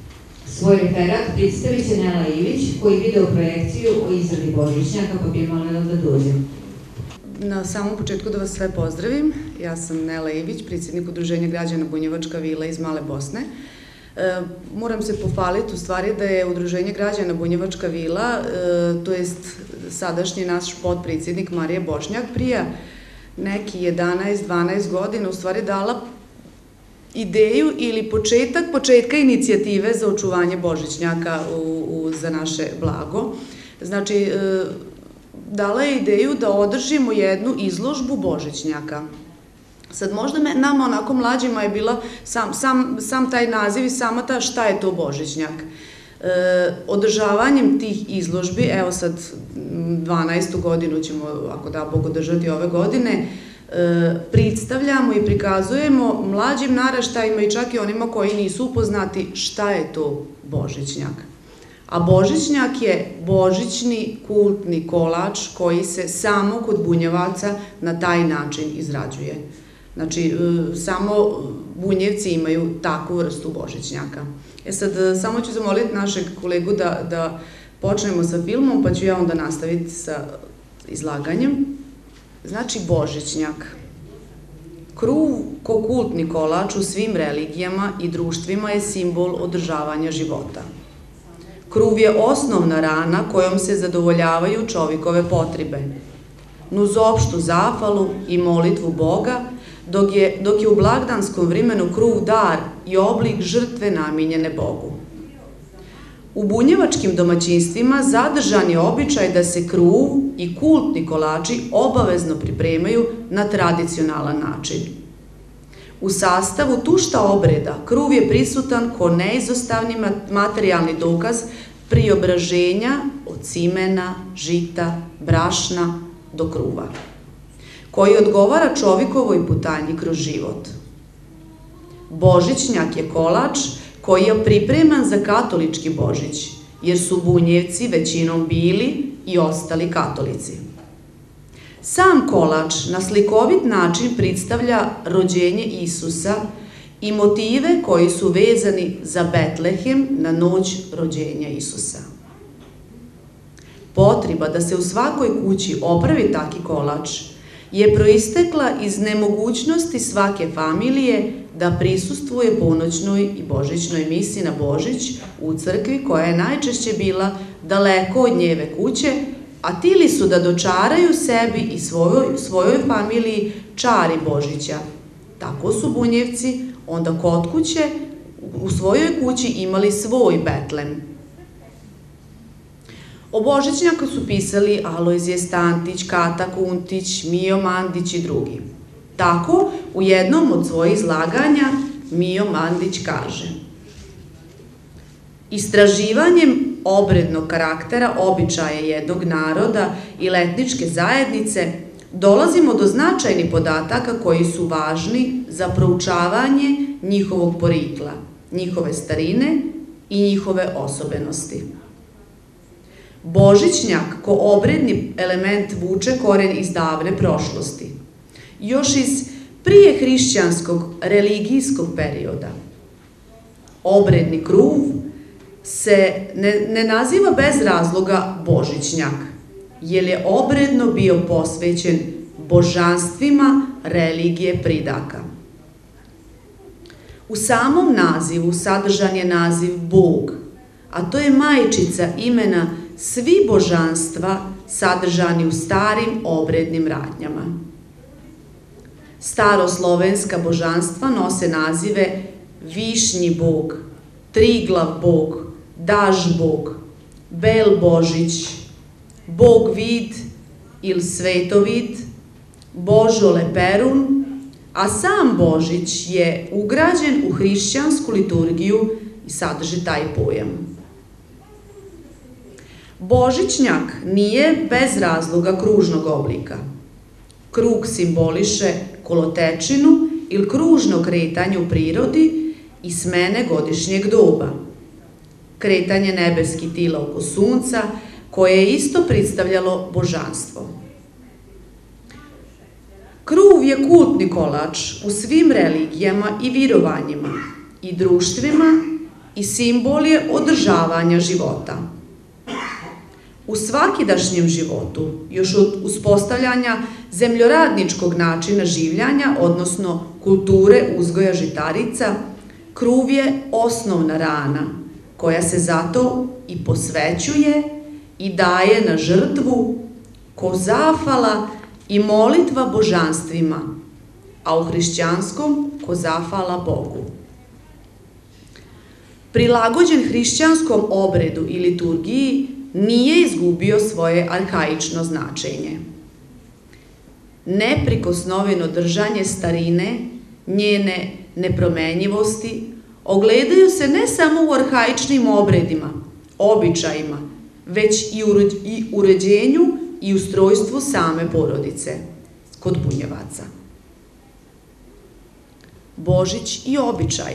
svoj referat predstavit će Nela Ivić, koji video projekciju o izradi Božićnjaka, pa bi molila da dođe.
Na samom početku da vas sve pozdravim. Ja sam Nela Ivić, predsjednik Udruženja građana Bunjevačka vila iz Male Bosne. E, moram se pohvaliti u stvari da je Udruženje građana Bunjevačka vila, e, to jest sadašnji naš podpredsjednik Marija Bošnjak, prija neki jedanaest dvanaest godina u stvari dala ideju ili početak, početka inicijative za očuvanje Božićnjaka u, u, za naše blago. Znači, e, dala je ideju da održimo jednu izložbu Božićnjaka. Sad možda me, nama onako mlađima je bila sam, sam, sam taj naziv i sama ta šta je to Božićnjak. Održavanjem tih izložbi, evo sad dvanaestu godinu ćemo, ako da Bog, održati ove godine, predstavljamo i prikazujemo mlađim naraštajima i čak i onima koji nisu upoznati šta je to božićnjak. A božićnjak je božićni kultni kolač koji se samo kod bunjevaca na taj način izrađuje. Znači, samo bunjevci imaju takvu vrstu božićnjaka. E sad, samo ću zamoliti našeg kolegu da počnemo sa filmom, pa ću ja onda nastaviti sa izlaganjem. Znači, božićnjak. Kruv ko kultni kolač u svim religijama i društvima je simbol održavanja života. Kruv je osnovna rana kojom se zadovoljavaju čovjekove potrebe. Uz opštu zahvalu i molitvu Boga, dok je, dok je u blagdanskom vremenu kruv dar i oblik žrtve namijenjene Bogu. U bunjevačkim domaćinstvima zadržan je običaj da se kruv i kultni kolači obavezno pripremaju na tradicionalan način. U sastavu tušta obreda kruv je prisutan ko neizostavni materijalni dokaz priobraženja od simena, žita, brašna do kruva, koji odgovara čovjekovoj putanji kroz život. Božićnjak je kolač koji je pripreman za katolički Božić, jer su bunjevci većinom bili i ostali katolici. Sam kolač na slikovit način predstavlja rođenje Isusa i motive koji su vezani za Betlehem na noć rođenja Isusa. Potreba da se u svakoj kući opravi taki kolač je proistekla iz nemogućnosti svake familije da prisustvuje ponoćnoj i božićnoj misi na Božić u crkvi koja je najčešće bila daleko od njeve kuće, a tili su da dočaraju sebi i svojoj, svojoj familiji čari Božića. Tako su bunjevci onda kod kuće u svojoj kući imali svoj Betlem. O božićnjaku su pisali Alojzije Stantić, Kata Kuntić, Mijo Mandić i drugi. Tako, u jednom od svojih izlaganja Mijo Mandić kaže: istraživanjem obrednog karaktera običaja jednog naroda i etničke zajednice dolazimo do značajnih podataka koji su važni za proučavanje njihovog porekla, njihove starine i njihove osobenosti. Božićnjak ko obredni element vuče koren iz davne prošlosti, još iz prije hrišćanskog religijskog perioda. Obredni kruv se ne, ne naziva bez razloga božićnjak, jer je obredno bio posvećen božanstvima religije pridaka. U samom nazivu sadržan je naziv Bog, a to je majčica imena svi božanstva sadržani u starim obrednim radnjama. Staroslovenska božanstva nose nazive Višnji Bog, Triglav Bog, Daž Bog, Bel Božić, Bog Vid ili Svetovid, Božole Perun, a sam Božić je ugrađen u hrišćansku liturgiju i sadrži taj pojam. Božićnjak nije bez razloga kružnog oblika. Krug simboliše kolotečinu ili kružno kretanje u prirodi i smene godišnjeg doba. Kretanje nebeskih tila oko sunca, koje je isto predstavljalo božanstvo. Kruv je kultni kolač u svim religijama i virovanjima i društvima i simbol je održavanja života. U svakidašnjem životu, još od uspostavljanja zemljoradničkog načina življanja, odnosno kulture uzgoja žitarica, kruv je osnovna rana koja se zato i posvećuje i daje na žrtvu ko zafala i molitva božanstvima, a u hrišćanskom ko zafala Bogu. Prilagođen hrišćanskom obredu i liturgiji nije izgubio svoje arhaično značenje. Neprikosnoveno držanje starine, njene nepromenjivosti, ogledaju se ne samo u arhaičnim obredima, običajima, već i uređenju i ustrojstvu same porodice kod Bunjevaca. Božić i običaj.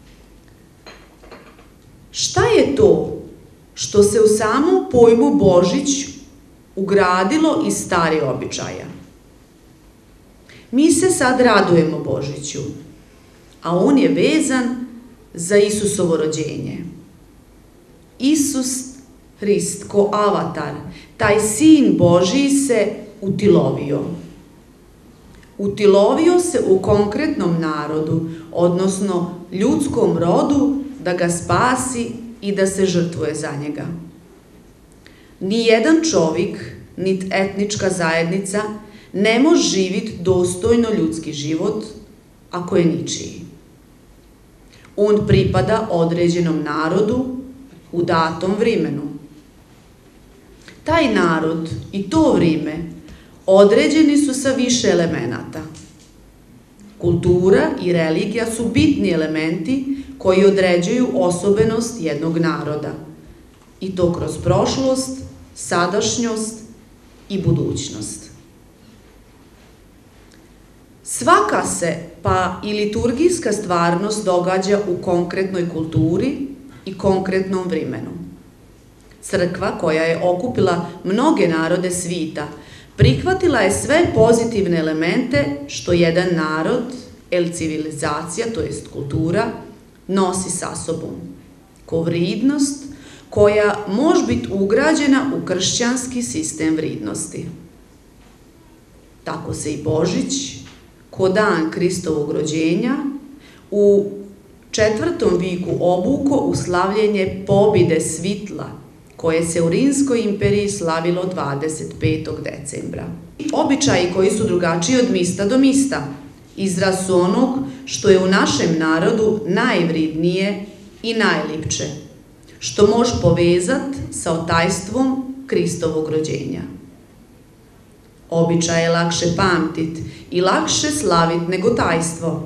Šta je to što se u samom pojmu Božić ugradilo iz stare običaja? Mi se sad radujemo Božiću, a on je vezan za Isusovo rođenje. Isus Hrist, ko avatar, taj sin Božiji se utilovio. Utilovio se u konkretnom narodu, odnosno ljudskom rodu, da ga spasi i da se žrtvuje za njega. Nijedan čovjek, nit etnička zajednica, ne može živjeti dostojno ljudski život ako je ničiji. On pripada određenom narodu u datom vremenu. Taj narod i to vrijeme određeni su sa više elemenata. Kultura i religija su bitni elementi koji određuju osobenost jednog naroda, i to kroz prošlost, sadašnjost i budućnost. Svaka se, pa i liturgijska stvarnost događa u konkretnoj kulturi i konkretnom vremenu. Crkva, koja je okupila mnoge narode svita, prihvatila je sve pozitivne elemente što jedan narod, el civilizacija, to jest kultura, nosi sa sobom, ko vridnost koja može biti ugrađena u kršćanski sistem vridnosti. Tako se i Božić, ko dan Kristovog rođenja, u četvrtom viku obuko u slavljenje pobjede svitla, koje se u Rimskoj imperiji slavilo dvadeset petog decembra. Običaji koji su drugačiji od mista do mista, izraz su onog što je u našem narodu najvridnije i najlipše, što može povezati sa otajstvom Kristovog rođenja. Običaj je lakše pamtit i lakše slavit nego tajstvo.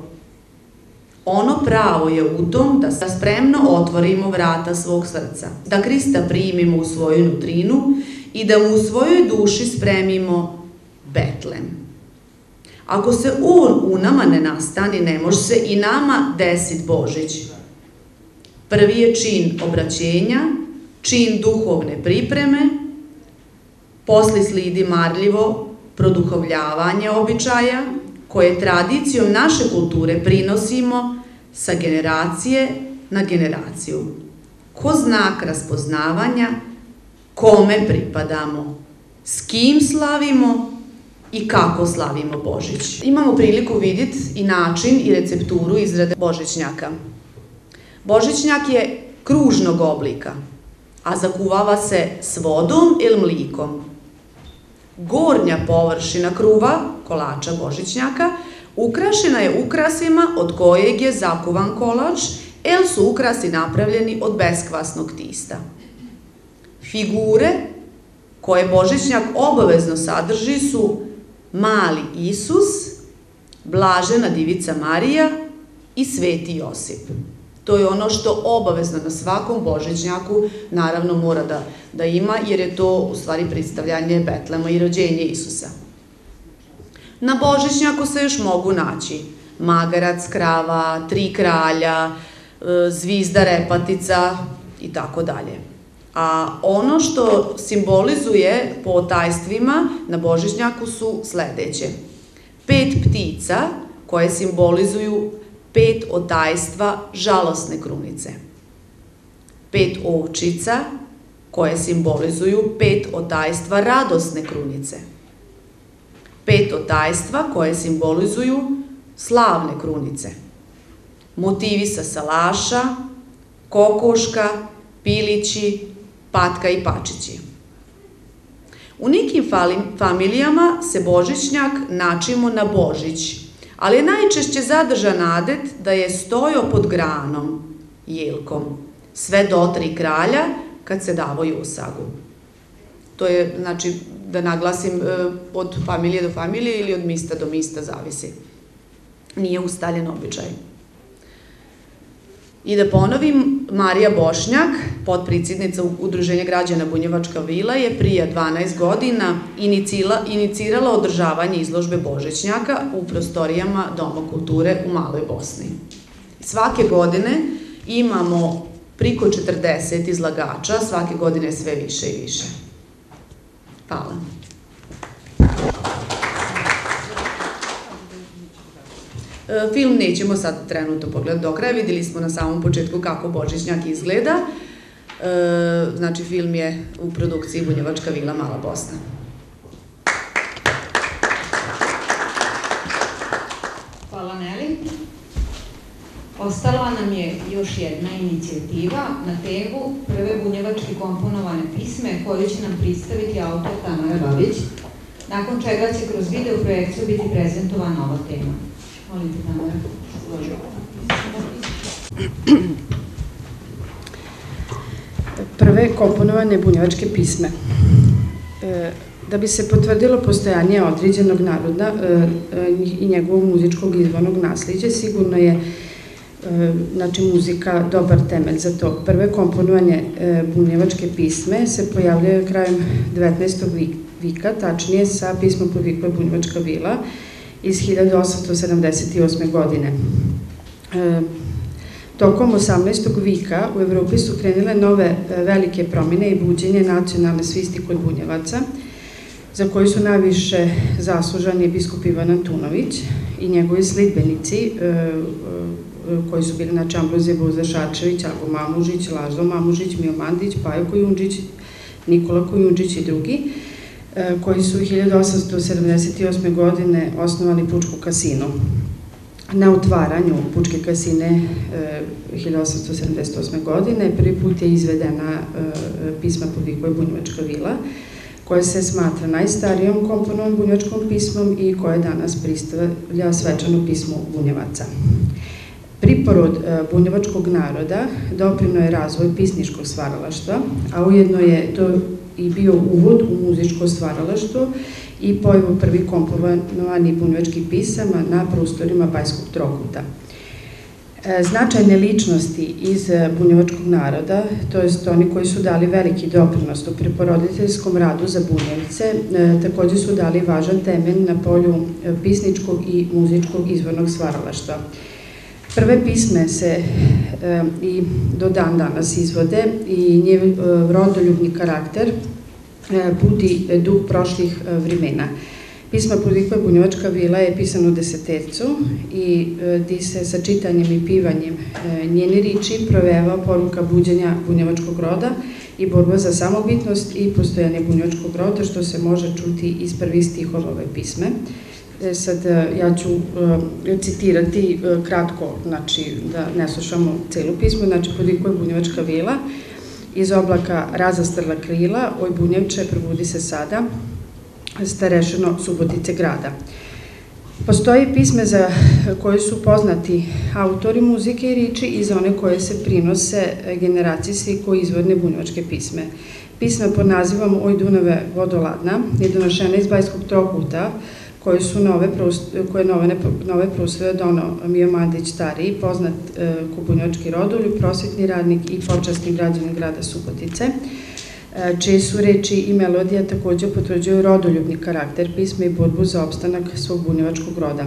Ono pravo je u tom da spremno otvorimo vrata svog srca, da Krista primimo u svoju nutrinu i da mu u svojoj duši spremimo Betlem. Ako se on u nama ne nastani, ne može se i nama desit Božić. Prvi je čin obraćenja, čin duhovne pripreme, posle slidi marljivo produhovljavanje običaja, koje tradicijom naše kulture prinosimo sa generacije na generaciju. Ko znak raspoznavanja, kome pripadamo, s kim slavimo i kako slavimo Božić. Imamo priliku vidjeti i način i recepturu izrade božićnjaka. Božićnjak je kružnog oblika, a zakuvava se s vodom ili mlikom. Gornja površina kruva, kolača božićnjaka, ukrašena je ukrasima od kojeg je zakuvan kolač, jer su ukrasi napravljeni od beskvasnog tista. Figure koje božićnjak obavezno sadrži su mali Isus, blažena Divica Marija i Sveti Josip. To je ono što obavezno na svakom božićnjaku naravno mora da, da ima, jer je to u stvari predstavljanje Betlema i rođenje Isusa. Na božićnjaku se još mogu naći magarac, krava, tri kralja, zvizda, repatica i tako dalje. A ono što simbolizuje po otajstvima na božićnjaku su sledeće. Pet ptica koje simbolizuju pet otajstva žalosne krunice. Pet ovčica koje simbolizuju pet otajstva radosne krunice. Pet otajstva koje simbolizuju slavne krunice. Motivi sa salaša, kokoška, pilići, patka i pačići. U nekim familijama se božićnjak načimo na Božić, ali je najčešće zadržan adet da je stojao pod granom, jelkom, sve do tri kralja kad se davo josagu. To je, znači, da naglasim, od familije do familije ili od mista do mista, zavisi. Nije ustaljen običaj. I da ponovim, Marija Bošnjak, potpredsjednica Udruženja građana Bunjevačka vila, je prije dvanaest godina inicirala održavanje izložbe Božićnjaka u prostorijama Doma kulture u Maloj Bosni. Svake godine imamo priko četrdeset izlagača, svake godine sve više i više. Hvala. Film nećemo sad trenutno pogledati do kraja, videli smo na samom početku kako Božićnjak izgleda. Znači, film je u produkciji Bunjevačka vila Mala Bosna.
Hvala, Neli. Ostala nam je još jedna inicijativa na temu prve bunjevački komponovane pisme koju će nam predstaviti autor Tamara Babić, nakon čega će kroz video projekciju biti prezentovana ova tema. Molim te, Tamara.
Prve komponovane bunjevačke pisme. Da bi se potvrdilo postojanje određenog naroda i njegovog muzičkog izvornog nasljeđa, sigurno je znači muzika dobar temelj za to. Prve komponovanje bunjevačke pisme se pojavljaju krajem devetnaestog vika, tačnije sa pismom podvikla Bunjevačka vila iz hiljadu osamsto sedamdeset osme. godine. Tokom osamnaestog vika u Evropi su krenile nove velike promjene i buđenje nacionalne svisti kod Bunjevaca, za koji su najviše zaslužani biskup Ivan Antunović i njegovi slidbenici, koji su bili znači Ambrozije Boza Šarčević, Ago Mamužić, Lazo Mamužić, Mio Mandić, Pajo Kojundžić, Nikola Kojundžić i drugi, koji su hiljadu osamsto sedamdeset osme. godine osnovali Pučku kasinu. Na otvaranju Pučke kasine hiljadu osamsto sedamdeset osme. godine prvi put je izvedena pisma podvikla Bunjevačka vila, koja se smatra najstarijom komponovom bunjevačkom pismom i koja danas predstavlja svečano pismo Bunjevaca. Priporod bunjevačkog naroda doprineo je razvoj pisničkog stvaralaštva, a ujedno je to i bio uvod u muzičko stvaralaštvo i pojavu prvih komponovanih bunjevačkih pisama na prostorima Banjskog trokuta. Značajne ličnosti iz bunjevačkog naroda, to jest oni koji su dali veliki doprinos u preporoditeljskom radu za Bunjevice, također su dali važan temelj na polju pisničkog i muzičkog izvornog stvaralaštva. Prve pisme se i do dan danas izvode i njegov rodoljubni karakter buti duh prošlih vremena. Pisma podvikla Bunjevačka vila je pisano u desetercu i di se sa čitanjem i pivanjem njene riči proveva poruka buđenja bunjevačkog roda i borba za samobitnost i postojanje bunjevačkog roda, što se može čuti iz prvih stihova ove pisme. Sad ja ću citirati kratko, znači da ne slušamo celu pismu, znači podvikla Bunjevačka vila, iz oblaka razastrla krila, oj Bunjevče, probudi se sada, starešino Subotice grada. Postoji pisme za koje su poznati autori muzike i riči i za one koje se prinose generacijski koji izvorne bunjevačke pisme. Pisma pod nazivom Oj Dunave vodoladna je donošena iz Banjskog trokuta, koje su nove prostore dono Mio Mandić stariji, poznat ko bunjevački rodoljub, prosvetni radnik i počasni građanin grada Subotice, čije su reči i melodija također potvrđuju rodoljubni karakter pisma i borbu za opstanak svog bunjevačkog roda.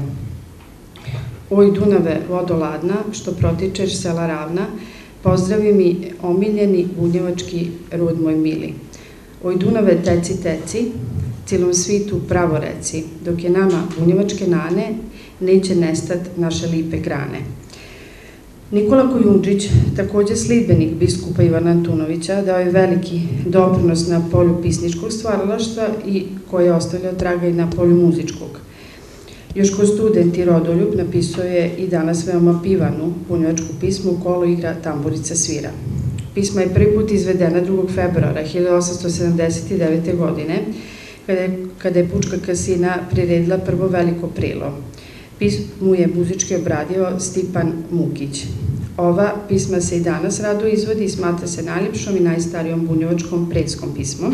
Oj Dunave vodoladna, što protičeš sela ravna, pozdravi mi omiljeni bunjevački rod moj mili. Oj Dunave teci teci, cilom svitu pravo reci, dok je nama bunjevačke nane, neće nestat naše lipe grane. Nikola Kojundžić, također slidbenik biskupa Ivana Antunovića, dao je veliki doprinos na polju pisničkog stvaralaštva i koji je ostavljao traga i na polju muzičkog. Još ko student i rodoljub napisao je i danas veoma pivanu bunjevačku pismu Kolo igra, tamburica svira. Pisma je prvi put izvedena drugog februara hiljadu osamsto sedamdeset devete. godine, kada je Pučka kasina priredila prvo veliko prilo. Pismu je muzički obradio Stipan Mukić. Ova pisma se i danas rado izvodi i smatra se najljepšom i najstarijom bunjevačkom predskom pismom.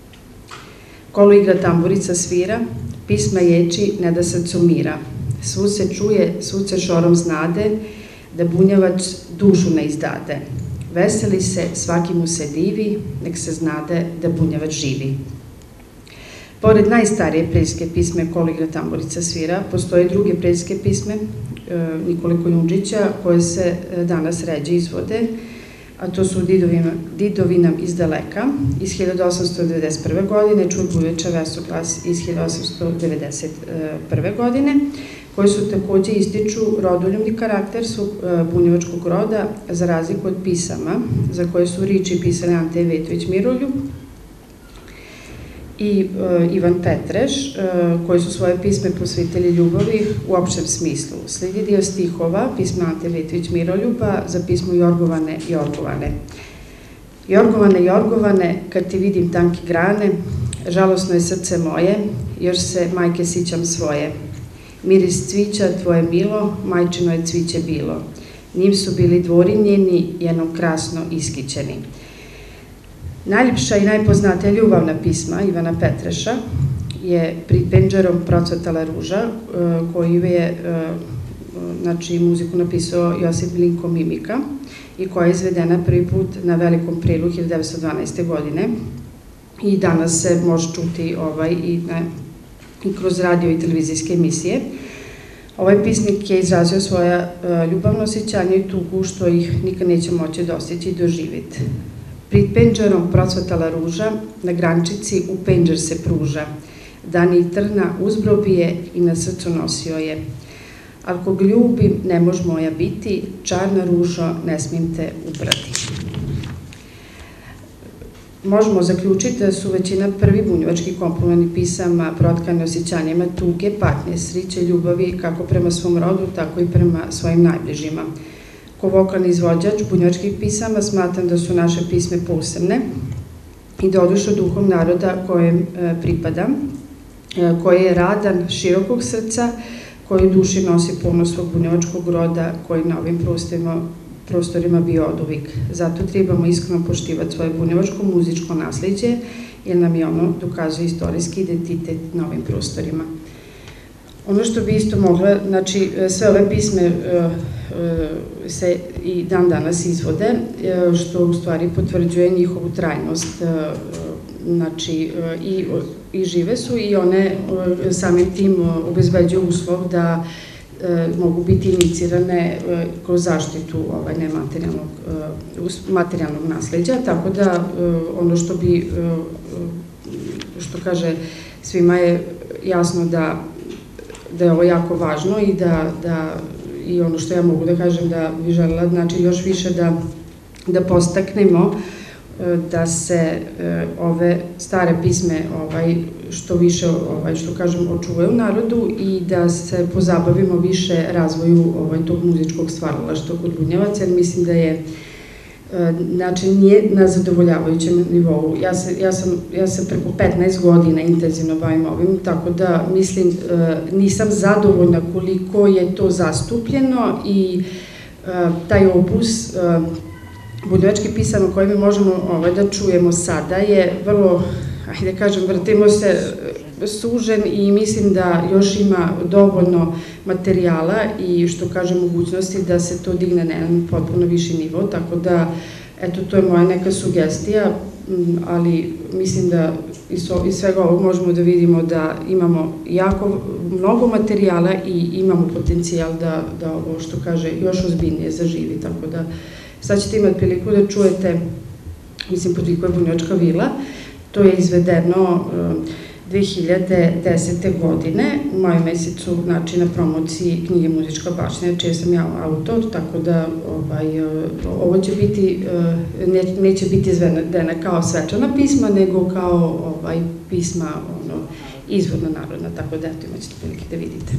Kolo igra, tamburica svira, pisma ječi ne da srcu mira. Svu se čuje, svu se šorom znade, da bunjevac dušu ne izdade. Veseli se, svaki mu se divi, nek se znade da bunjevac živi. Pored najstarije preljske pisme Koligra tamburica svira, postoje druge preljske pisme Nikole Koljundžića koje se danas ređe izvode, a to su Didovinam iz daleka iz hiljadu osamsto devedeset prve godine, Čuj buječe Vesoglas iz hiljadu osamsto devedeset prve godine, koji su takođe ističu rodoljubni karakter su bunjevačkog roda, za razliku od pisama za koje su riči pisali Ante Vetović Miroljub i Ivan Petreš, koji su svoje pisme posvetili ljubavi u opštem smislu. Sledi dio stihova pisma Ante Vetović Miroljuba za pismo Jorgovane, Jorgovane. Jorgovane, Jorgovane, kad ti vidim tanke grane, žalosno je srce moje, još se majke sićam svoje. Miris cvića tvoje milo, majčino je cviće bilo. Njim su bili dvori njeni, jednom krasno iskićeni. Najljepša i najpoznatija ljubavna pisma Ivana Petreša je Pred penđerom procvetala ruža, koju je, znači, muziku napisao Josip Milinko Mimika i koja je izvedena prvi put na Velikom Prelu hiljadu devetsto dvanaeste. godine i danas se može čuti i kroz radio i televizijske emisije. Ovaj pisnik je izrazio svoja ljubavno osjećanje i tugu što ih nikad neće moći dostići i doživjeti. Pred penđerom procvetala ruža, na grančici u penđer se pruža. Dani i trna uzbrobije i na srcu nosio je. Al kog ljubim, ne mož moja biti, čarna ružo, ne smim te ubrati. Možemo zaključiti da su većina prvi bunjevački komponovani pisama protkane osjećanjima tuge, patnje, sriće, ljubavi kako prema svom rodu, tako i prema svojim najbližima. Ko vokalni izvođač bunjevačkih pisama smatram da su naše pisme posebne i da odušu duhom naroda kojem pripadam, koji je radan, širokog srca, koji u duši nosi ponos svog bunjevačkog roda, koji na ovim prostorima bio oduvijek. Zato trebamo iskreno poštivati svoje bunjevačko muzičko nasleđe, jer nam je ono dokazuje istorijski identitet na ovim prostorima. Ono što bi isto mogla, znači sve ove pisme se i dan danas izvode, što u stvari potvrđuje njihovu trajnost, znači i žive su i one samim tim obezbeđuju uslov da mogu biti inicirane kroz zaštitu nematerijalnog nasleđa, tako da ono što bi, što kaže, svima je jasno da da je ovo jako važno i da, da, i ono što ja mogu da kažem da bi želela, znači još više da, da postaknemo da se ove stare pisme ovaj, što više, ovaj, što kažem, očuvaju u narodu i da se pozabavimo više razvoju ovaj, tog muzičkog stvaralaštva kod bunjevaca, jer mislim da je znači nije na zadovoljavajućem nivou. Ja se, ja sam, ja se preko petnaest godina intenzivno bavim ovim, tako da mislim nisam zadovoljna koliko je to zastupljeno i taj opus bunjevačkih pisama koje mi možemo ovaj, da čujemo sada je vrlo, ajde kažem, vrtimo se sužen i mislim da još ima dovoljno materijala i što kaže mogućnosti da se to digne na jedan potpuno viši nivo, tako da eto to je moja neka sugestija, ali mislim da iz svega ovog možemo da vidimo da imamo jako mnogo materijala i imamo potencijal da, da ovo što kaže još ozbiljnije zaživi, tako da sad ćete imati priliku da čujete, mislim, Podviko je bunjevačka vila, to je izvedeno dve hiljade desete. godine, u maju mesecu, znači na promociji knjige Muzička baština, čije sam ja autor, tako da ovo će biti, neće biti izvedena kao svečana pisma, nego kao pisma izvorna narodna, tako da eto imat ćete prilike da vidite.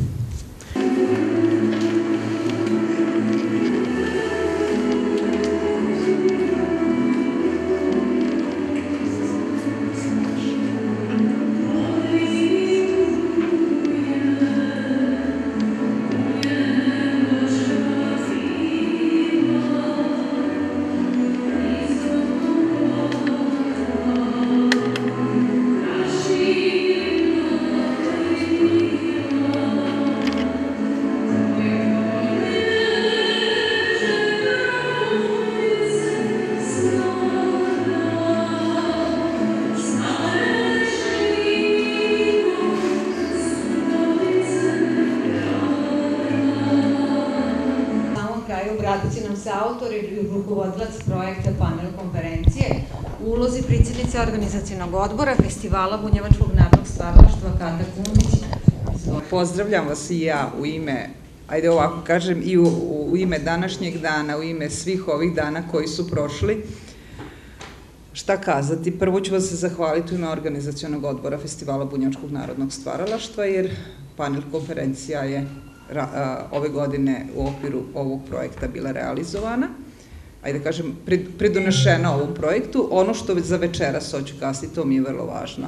autor i rukovodilac projekta panel konferencije u ulozi predsjednice organizacionog odbora Festivala bunjevačkog narodnog stvaralaštva Kata Kundić.
Pozdravljam vas i ja u ime, ajde ovako kažem, i u, u ime današnjeg dana, u ime svih ovih dana koji su prošli. Šta kazati? Prvo ću vas se zahvaliti u ime organizacionog odbora Festivala bunjevačkog narodnog stvaralaštva, jer panel konferencija je ove godine u okviru ovog projekta bila realizovana, ajde da kažem, pridonešena ovom projektu. Ono što za večeras hoću kazati, to mi je vrlo važno.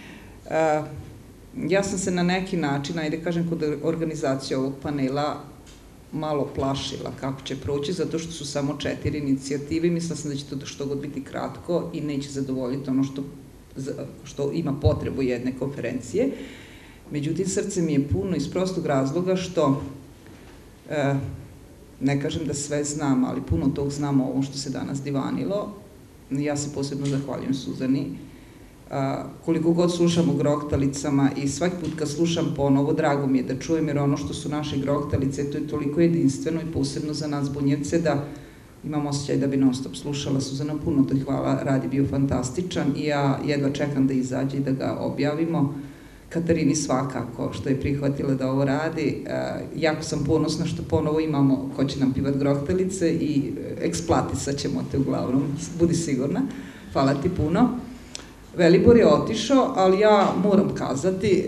Ja sam se na neki način, ajde kažem, kod organizacije ovog panela malo plašila kako će proći, zato što su samo četiri inicijative. Mislila sam da će to što god biti kratko i neće zadovoljiti ono što, što ima potrebu jedne konferencije. Međutim, srce mi je puno iz prostog razloga što, e, ne kažem da sve znam, ali puno tog znam o ovom što se danas divanilo. Ja se posebno zahvaljujem Suzani. A, koliko god slušam o groktalicama i svaki put kad slušam ponovo, drago mi je da čujem, jer ono što su naše groktalice, to je toliko jedinstveno i posebno za nas bunjevce da imam osjećaj da bi non stop slušala. Suzana, puno ti hvala, rad je bio fantastičan i ja jedva čekam da izađe i da ga objavimo. Katarini svakako što je prihvatila da ovo radi. Jako sam ponosna što ponovo imamo ko će nam pivat grohtalice i eksplatisat ćemo te uglavnom, budi sigurna. Hvala ti puno. Velibor je otišao, ali ja moram kazati,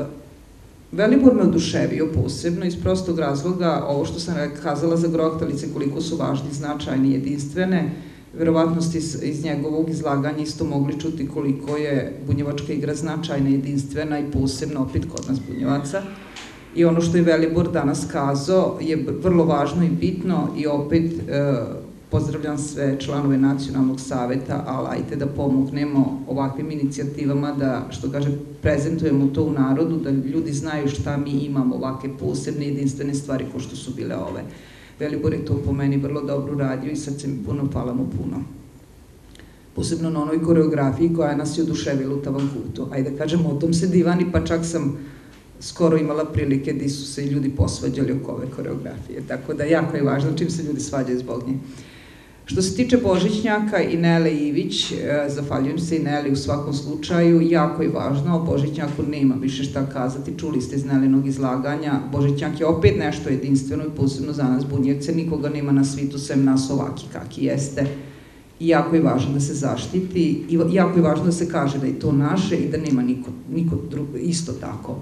Velibor me oduševio posebno iz prostog razloga, ovo što sam kazala za grohtalice, koliko su važni, značajni, jedinstvene. Verovatno ste iz njegovog izlaganja isto mogli čuti koliko je bunjevačka igra značajna, jedinstvena i posebno opet kod nas bunjevaca. I ono što je Velibor danas kazao je vrlo važno i bitno i opet pozdravljam sve članove Nacionalnog saveta, ali ajte da pomognemo ovakvim inicijativama da, što kaže, prezentujemo to u narodu, da ljudi znaju šta mi imamo, ovakve posebne, jedinstvene stvari ko što su bile ove. Velibor je to po meni vrlo dobro radio i sad se mi puno, hvala mu puno. Posebno na onoj koreografiji koja nas je oduševila u Tavankutu. Ajde da kažemo, o tom se divani, pa čak sam skoro imala prilike gdje su se ljudi posvađali oko ove koreografije. Tako da jako je važno čim se ljudi svađaju zbog nje. Što se tiče Božićnjaka i Nele Ivić, zahvaljujem se i Neli u svakom slučaju, jako je važno, o Božićnjaku nema više šta kazati, čuli ste iz Nelinog izlaganja, Božićnjak je opet nešto jedinstveno i posebno za nas bunjevce, nikoga nema na svitu sem nas ovaki kaki jeste. I jako je važno da se zaštiti, i jako je važno da se kaže da je to naše i da nema niko, niko drugo, isto tako.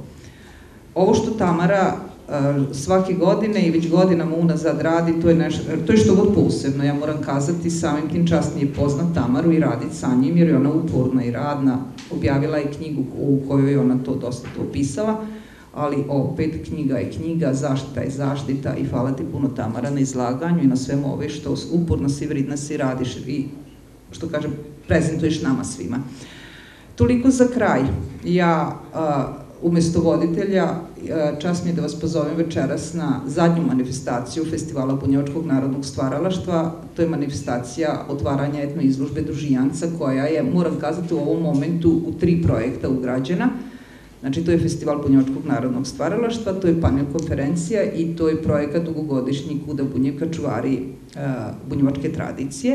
Ovo što Tamara svake godine i već godinama unazad radi, to je nešto, to je što god posebno, ja moram kazati, samim tim čast nije poznat Tamaru i raditi sa njim, jer je ona uporna i radna, objavila je knjigu u kojoj je ona to dosta to opisala, ali opet knjiga je knjiga, zaštita je zaštita i hvala ti puno Tamara na izlaganju i na svemu ove što uporno si, vridna si, radiš i, što kažem, prezentuješ nama svima. Toliko za kraj. Ja umesto voditelja, čast mi je da vas pozovem večeras na zadnju manifestaciju Festivala bunjevačkog narodnog stvaralaštva. To je manifestacija otvaranja etno izložbe Dužijanca, koja je, moram kazati, u ovom momentu u tri projekta ugrađena. Znači, to je Festival bunjevačkog narodnog stvaralaštva, to je panel konferencija i to je projekat dugogodišnji Kuda Bunjevka čuvari bunjevačke tradicije.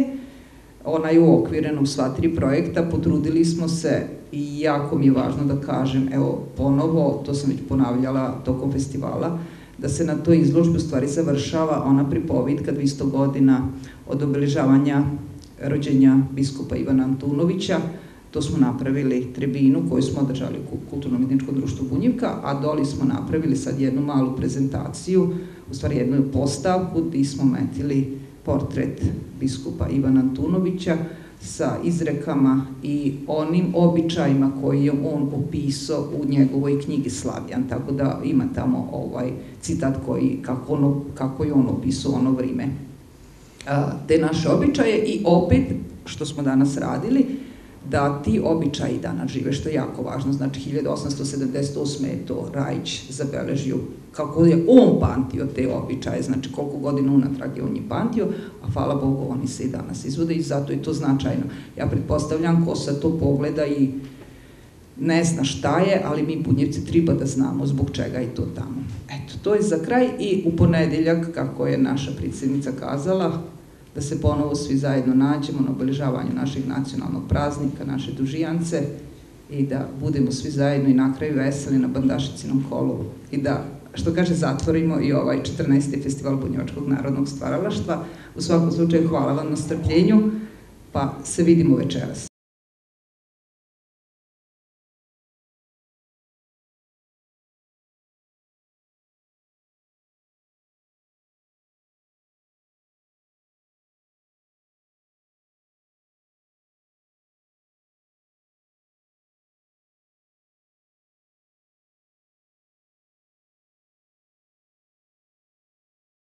Ona je uokvirena u sva tri projekta, potrudili smo se i jako mi je važno da kažem, evo ponovo, to sam već ponavljala tokom festivala, da se na toj izložbi u stvari završava ona pripovitka dvista godina od obeležavanja rođenja biskupa Ivana Antunovića. To smo napravili tribinu koju smo održali u Kulturno-umetničko društvo Bunjevka, a doli smo napravili sad jednu malu prezentaciju, u stvari jednu postavku gdje smo metili portret biskupa Ivana Antunovića sa izrekama i onim običajima koji je on opisao u njegovoj knjigi Slavjan, tako da ima tamo ovaj citat koji, kako, ono, kako je on opisao ono vrime te naše običaje i opet, što smo danas radili, da ti običaji danas žive, što je jako važno. Znači, hiljadu osamsto sedamdeset osme je to Rajić zabeležio kako je on pamtio te običaje, znači koliko godina unatrag je on je pamtio, a hvala Bogu oni se i danas izvode i zato je to značajno. Ja pretpostavljam ko sad to pogleda i ne zna šta je, ali mi bunjevci treba da znamo zbog čega je to tamo. Eto, to je za kraj i u ponedeljak, kako je naša predsjednica kazala, da se ponovo svi zajedno nađemo na obeležavanju našeg nacionalnog praznika, naše dužijance i da budemo svi zajedno i na kraju veseli na Bandašicinom kolu i da, što kaže, zatvorimo i ovaj četrnaesti festival bunjevačkog narodnog stvaralaštva. U svakom slučaju hvala vam na strpljenju, pa se vidimo večeras.